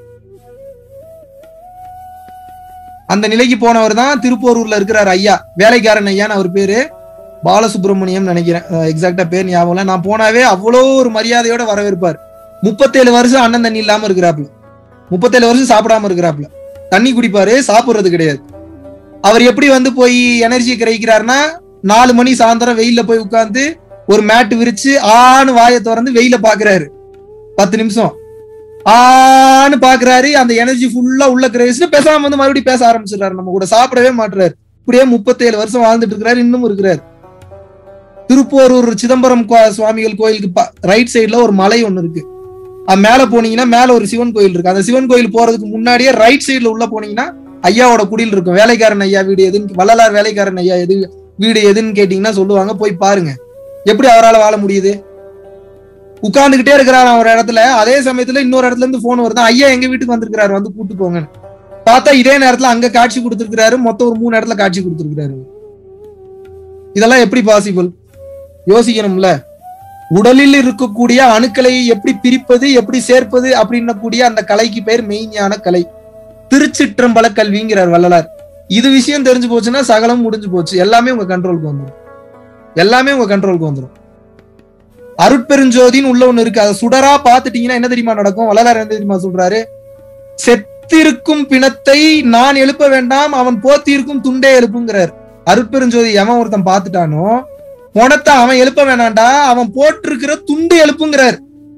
S1: அந்த நிலைக்கு போனவர் தான் திருப்போரூர்ல இருக்கிறார் ஐயா, வேலைக்காரன் ஐயான்னு அவர் பேரு, பாலசுப்ரமணியம் நினைக்கிறேன், எக்ஸாக்டா பேர் ஞாபகம் இல்ல. நான் போனாவே அவ்வளோ ஒரு மரியாதையோட வரவேற்பார். 37 வருஷம் அண்ணன் தண்ணி இல்லாம இருக்கிறாப்ல, 37 வருஷம் சாப்பிடாம இருக்கிறாப்ல, தண்ணி குடிப்பாரு, சாப்பிடுறது கிடையாது. அவர் எப்படி வந்து போய் எனர்ஜியை கிரகிக்கிறாருன்னா 4 மணி சாயந்தரம் வெயில போய் உட்கார்ந்து ஒரு மேட்டு விரிச்சு ஆன்னு வாயை திறந்து வெயில பாக்குறாரு. 10 நிமிஷம் ஆன்னு பாக்குறாரு. அந்த எனர்ஜி ஃபுல்லா உள்ள கிரகிச்சு பேசாம வந்து மறுபடியும் பேச ஆரம்பிச்சிடறாரு. நம்ம கூட சாப்பிடவே மாட்டுறாரு. இப்படியே 37 வருஷம் வாழ்ந்துட்டு இருக்கிறாரு, இன்னும் இருக்கிறாரு. திருப்போரூர் சிதம்பரம் சுவாமிகள் கோயிலுக்கு ரைட் சைட்ல ஒரு மலை ஒண்ணு இருக்கு. அது மேல போனீங்கன்னா மேல ஒரு சிவன் கோயில் இருக்கு. அந்த சிவன் கோயில் போறதுக்கு முன்னாடியே ரைட் சைட்ல உள்ள போனீங்கன்னா ஐயாவோட குடில் இருக்கும். வேலைக்காரன் ஐயா வீடு எதுன்னு, வள்ளலார் வேலைக்காரன் ஐயா வீடு எதுன்னு கேட்டீங்கன்னா சொல்லுவாங்க. போய் பாருங்க எப்படி அவரால் வாழ முடியுது. உட்கார்ந்துகிட்டே இருக்கிறாரு ஒரு இடத்துல, அதே சமயத்துல இன்னொரு இடத்துல இருந்து போன் வருது, ஐயா எங்க வீட்டுக்கு வந்திருக்கிறாரு, வந்து கூட்டு போங்கன்னு. பார்த்தா இதே நேரத்துல அங்க காட்சி கொடுத்திருக்கிறாரு. மொத்தம் ஒரு 3 இடத்துல காட்சி கொடுத்திருக்கிறாரு. இதெல்லாம் எப்படி பாசிபிள்? யோசிக்கணும்ல. உடலில் இருக்கக்கூடிய அணுக்களை எப்படி பிரிப்பது, எப்படி சேர்ப்பது அப்படின்னு கூடிய அந்த கலைக்கு பேர் மெய்ஞான கலை, திருச்சிற்றம்பல கல்விங்கிறார் வள்ளலார். இது விஷயம் தெரிஞ்சு போச்சுன்னா சகலம் முடிஞ்சு போச்சு. எல்லாமே உங்க கண்ட்ரோலுக்கு வந்துடும். எல்லாமே உங்க கண்ட்ரோலுக்கு வந்துடும். அருட்பெருஞ்சோதின்னு உள்ள ஒண்ணு இருக்கு. அதை சுடரா பாத்துட்டீங்கன்னா என்ன தெரியுமா நடக்கும்? வள்ளலார் என்ன தெரியுமா சொல்றாரு? செத்திருக்கும் பிணத்தை நான் எழுப்ப வேண்டாம், அவன் போத்திருக்கும் துண்டே எழுப்புங்கிறார். அருட்பெருஞ்சோதி எவன் ஒருத்தன் பாத்துட்டானோ பொணத்தை அவன் எழுப்ப வேணாண்டா, அவன் போட்டிருக்கிற துண்டு எழுப்புங்கிறார்.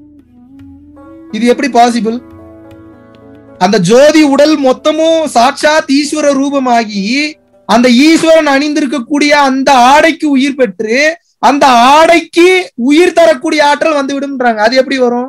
S1: இது எப்படி பாசிபிள்? அந்த ஜோதி உடல் மொத்தமும் சாட்சாத் ஈஸ்வர ரூபமாகி அந்த ஈஸ்வரன் அணிந்திருக்கக்கூடிய அந்த ஆடைக்கு உயிர் பெற்று அந்த ஆடைக்கு உயிர் தரக்கூடிய ஆற்றல் வந்து விடும்ன்றாங்க. அது எப்படி வரும்?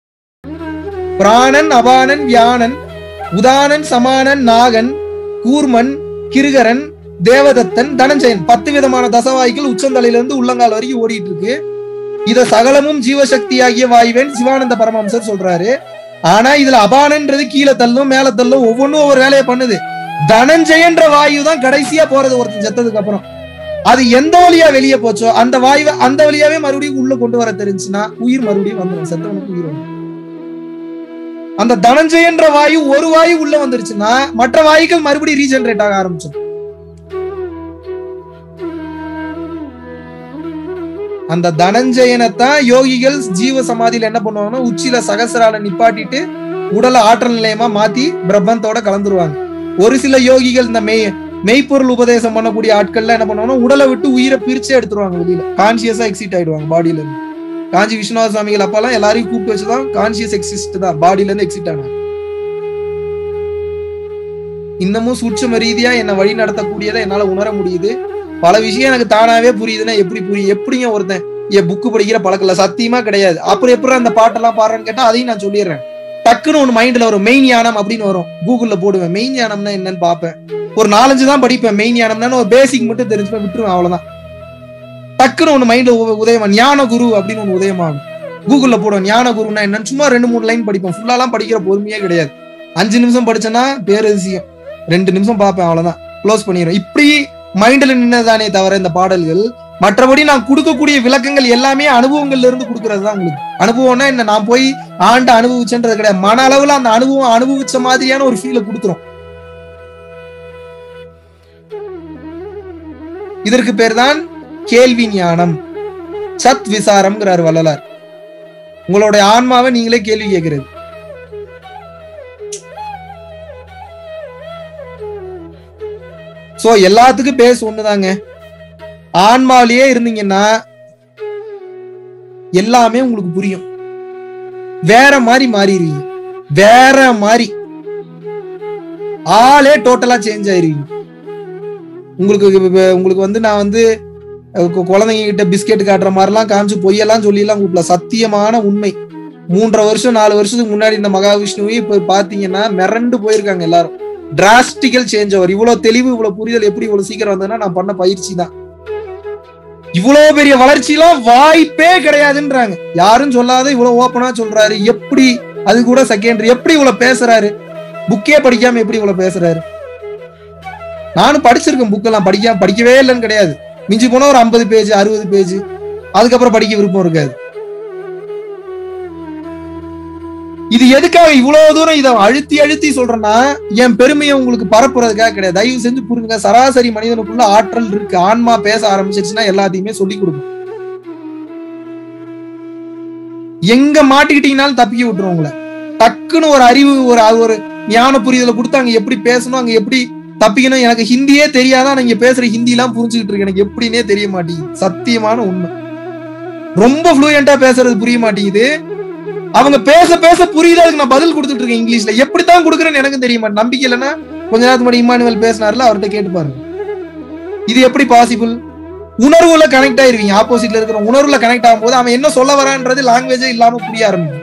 S1: பிராணன், அபானன், வியானன், உதானன், சமானன், நாகன், கூர்மன், கிருகரன், தேவதத்தன், தனஞ்சயன், 10 விதமான தசவாய்கள் உச்சந்தலையில இருந்து உள்ளங்கால் வரைக்கும் ஓடிட்டு இருக்கு. இத சகலமும் ஜீவசக்தி ஆகிய வாயுவேன் சிவானந்த பரமஹம்சர் சொல்றாரு. ஆனா இதுல அபானன்றது கீழே தள்ளும் மேல தள்ளும், ஒவ்வொன்றும் ஒவ்வொரு வேலையை பண்ணுது. தனஞ்சயன்ற வாயு தான் கடைசியா போறது ஒருத்தன் செத்ததுக்கு அப்புறம். அது எந்த வழியா வெளியே போச்சோ அந்த வாயுவை அந்த வழியாவே மறுபடியும் உள்ள கொண்டு வர தெரிஞ்சுன்னா உயிர் மறுபடியும் வந்துடும். செத்தவனுக்கு உயிர் வந்துடும். அந்த தனஞ்சயன்ற வாயு ஒரு வாயு உள்ள வந்துருச்சுன்னா மற்ற வாயுக்கள் மறுபடியும் ரீஜெனரேட் ஆக ஆரம்பிச்சிடும். அந்த தனஞ்சயனைத்தான் யோகிகள் ஜீவ சமாதியில என்ன பண்ணுவாங்கன்னா உச்சியில சகசரால நிப்பாட்டிட்டு உடலை ஆற்றல் நிலையமா மாத்தி பிரம்மத்தோட கலந்துருவாங்க. ஒரு சில யோகிகள் இந்த மெய்ப்பொருள் உபதேசம் பண்ணக்கூடிய ஆட்கள்ல என்ன பண்ணுவாங்கன்னா உடலை விட்டு உயிரை பிரிச்சே எடுத்துருவாங்க வெளியில, கான்சியஸா எக்ஸிட் ஆயிடுவாங்க பாடியில இருந்து. காஞ்சி விஸ்வநாத சுவாமிகள் அப்பெல்லாம் எல்லாரையும் கூப்பிட்டு வச்சுதான் கான்சியஸ் எக்ஸிஸ்ட் தான், பாடியில இருந்து எக்ஸிட் ஆனாங்க. இன்னமும் சூட்சும ரீதியா என்னை வழி நடத்தக்கூடியதை என்னால உணர முடியுது. பல விஷயம் எனக்கு தானாவே புரியுதுன்னா எப்படி புரியும்? எப்படிங்க ஒருத்தன் என் புக்கு படிக்கிற பழக்கல சத்தியமா கிடையாது. அப்புறம் எப்படி அந்த பாட்டெல்லாம் பாடுறேன்னு கேட்டா அதையும் நான் சொல்லிடுறேன். டக்குன்னு ஒன்று மைண்ட்ல வரும், மெயின் ஞானம் அப்படின்னு வரும். கூகுள்ல போடுவேன், மெயின் ஞானம்னா என்னன்னு பார்ப்பேன். ஒரு 4-5 தான் படிப்பேன். மெயின் ஞானம்னா ஒரு பேசிக் மட்டும் தெரிஞ்சுப்பேன், விட்டுருவேன், அவ்வளவுதான். டக்குன்னு ஒன்று மைண்ட்ல உதயமா ஞான குரு அப்படின்னு ஒன்று உதயமாகும். கூகுள்ல போடுவேன் ஞான குருன்னா என்னன்னு, சும்மா 2-3 லைன் படிப்பேன். ஃபுல்லாலாம் படிக்கிற பொறுமையே கிடையாது. 5 நிமிஷம் படிச்சேன்னா பேரதிசயம், 2 நிமிஷம் பார்ப்பேன், அவ்வளவுதான், க்ளோஸ் பண்ணிடுறேன். இப்படி மைண்ட்ல நின்னதானே தவிர இந்த பாடல்கள், மற்றபடி நான் கொடுக்கக்கூடிய விளக்கங்கள் எல்லாமே அனுபவங்கள்ல இருந்து கொடுக்கறது தான். உங்களுக்கு அனுபவம்னா என்ன, நான் போய் ஆண்டு அனுபவிச்சேன்றது கிடையாது. மன அளவுல அந்த அனுபவம் அனுபவிச்ச மாதிரியான ஒரு ஃபீலை கொடுத்துரும். இதற்கு பேர் தான் கேள்வி ஞானம், சத் விசாரம்ங்கிறார் வள்ளலார். உங்களுடைய ஆன்மாவை நீங்களே கேள்வி கேட்கிறது. சோ எல்லாத்துக்கும் பேச ஒண்ணுதாங்க. ஆன்மாவிலேயே இருந்தீங்கன்னா எல்லாமே உங்களுக்கு புரியும். வேற மாதிரி மாறிடுவீங்க, வேற மாதிரி ஆளே டோட்டலா சேஞ்ச் ஆயிருவீங்க. உங்களுக்கு நான் குழந்தைங்க கிட்ட பிஸ்கெட் காட்டுற மாதிரிலாம் காமிச்சு பொய்யெல்லாம் சொல்லி எல்லாம் கூப்பிடல. சத்தியமான உண்மை. 3.5 வருஷம் 4 வருஷத்துக்கு முன்னாடி இந்த மகாவிஷ்ணுவை இப்ப பாத்தீங்கன்னா மிரண்டு போயிருக்காங்க எல்லாரும். Drastical change over. இவ்வளவு தெளிவு, இவ்வளவு புரிதல் எப்படி இவ்வளவு சீக்கிரம் வந்ததுன்னா நான் பண்ண பயிற்சி தான். இவ்வளவு பெரிய வளர்ச்சி எல்லாம் வாய்ப்பே கிடையாதுன்றாங்க. யாரும் சொல்லாத இவ்வளவு ஓப்பனா சொல்றாரு. எப்படி அது கூட செகண்டரி, எப்படி இவ்வளவு பேசுறாரு? புக்கே படிக்காம எப்படி இவ்வளவு பேசுறாரு? நானும் படிச்சிருக்கேன், புக்கெல்லாம் படிக்கவே இல்லைன்னு கிடையாது. மிஞ்சி போனா ஒரு 50 பேஜ் 60 பேஜ், அதுக்கப்புறம் படிக்க விருப்பம் இருக்காது. இது எதுக்காக இவ்வளவு தூரம் இதை அழுத்தி அழுத்தி சொல்றேன்னா, என் பெருமையை உங்களுக்கு பரப்புறதுக்காக கிடையாது. தயவு செஞ்சு புரிஞ்சுங்க. சராசரி மனிதனுக்குள்ள ஆற்றல் இருக்கு. ஆன்மா பேச ஆரம்பிச்சிருச்சுன்னா எல்லாத்தையுமே சொல்லி கொடுக்கும். எங்க மாட்டிக்கிட்டீங்கனாலும் தப்பிக்க விட்டுரும் உங்களை. டக்குன்னு ஒரு அறிவு, ஒரு ஞான புரிதலை கொடுத்து அங்க எப்படி பேசணும், அங்க எப்படி தப்பிக்கணும். எனக்கு ஹிந்தியே தெரியாதான், நீங்க பேசுற ஹிந்தி எல்லாம் புரிஞ்சுக்கிட்டு இருக்கு. எனக்கு எப்படின்னே தெரிய மாட்டேங்குது. சத்தியமான உண்மை. ரொம்ப ஃப்ளூயண்டா பேசுறது புரிய மாட்டேங்குது. அவங்க பேச பேச புரியுது, அதுக்கு நான் பதில் கொடுத்துட்டு இருக்கேன் இங்கிலீஷ்ல. எப்படித்தான் கொடுக்குறேன்னு எனக்கு தெரிய மாட்டேன். நம்பிக்கை இல்லைன்னா கொஞ்ச நேரத்துக்கு முன்னாடி இம்மானுவேல் பேசினார்ல, அவர்கிட்ட கேட்டு பாருங்க. இது எப்படி பாசிபிள்? உணர்வுல கனெக்ட் ஆயிருவீங்க. ஆப்போசிட்ல இருக்கிற உணர்வுல கனெக்ட் ஆகும் போது அவன் என்ன சொல்ல வரான்றது லாங்குவேஜே இல்லாம புரிய ஆரம்பிக்கும்.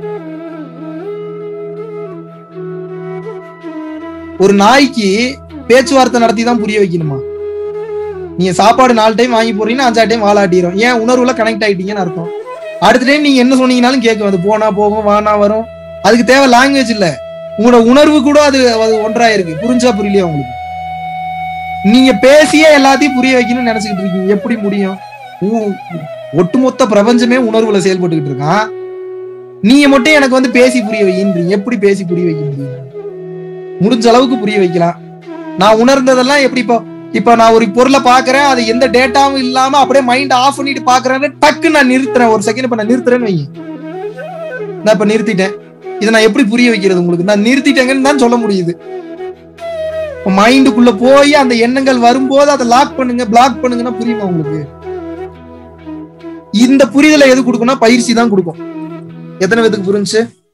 S1: ஒரு நாய்க்கு பேச்சுவார்த்தை நடத்தி தான் புரிய வைக்கணுமா? நீங்க சாப்பாடு 4 டைம் வாங்கி போறீங்கன்னா 5ஆவது டைம் வாலாட்டிடும். ஏன்? உணர்வுல கனெக்ட் ஆயிட்டீங்கன்னு அர்த்தம். அடுத்த டைம் நீங்க என்ன சொன்னீங்கன்னாலும் கேட்கும். அது போனா போகும், வானா வரும். அதுக்கு தேவை லாங்குவேஜ் இல்ல, உங்களோட உணர்வு கூட அது ஒன்றா இருக்கு. புரிஞ்சா புரியலையா உங்களுக்கு? நீங்க பேசியே எல்லாத்தையும் புரிய வைக்கணும்னு நினைச்சுக்கிட்டு இருக்கீங்க. எப்படி முடியும்? ஒட்டுமொத்த பிரபஞ்சமே உணர்வுல செயல்பட்டுக்கிட்டு இருக்கான். நீங்க மட்டும் எனக்கு பேசி புரிய வைக்கின்றீங்க. எப்படி பேசி புரிய வைக்க முடியும்? முடிஞ்ச அளவுக்கு புரிய வைக்கலாம். நான் உணர்ந்ததெல்லாம் எப்படி, இப்ப நான் ஒரு பொருளை பாக்குறேன், அது எந்த டேட்டாவும் இல்லாம அப்படியே மைண்ட் ஆஃப் பண்ணிட்டு பாக்குறேன்னு டக்கு நான் நிறுத்துறேன். ஒரு செகண்ட் இப்ப நான் நிறுத்துறேன்னு வைங்க. நான் இப்ப நிறுத்திட்டேன். இதை நான் எப்படி புரிய வைக்கிறது உங்களுக்கு? நான் நிறுத்திட்டேங்கன்னு தான் சொல்ல முடியுது. மைண்டுக்குள்ள போய் அந்த எண்ணங்கள் வரும்போது அதை லாக் பண்ணுங்க, பிளாக் பண்ணுங்கன்னா புரியுமா உங்களுக்கு? இந்த புரிதலை எது கொடுக்கும்னா பயிற்சி தான் கொடுக்கும். எத்தனை பேருக்கு புரிஞ்சு?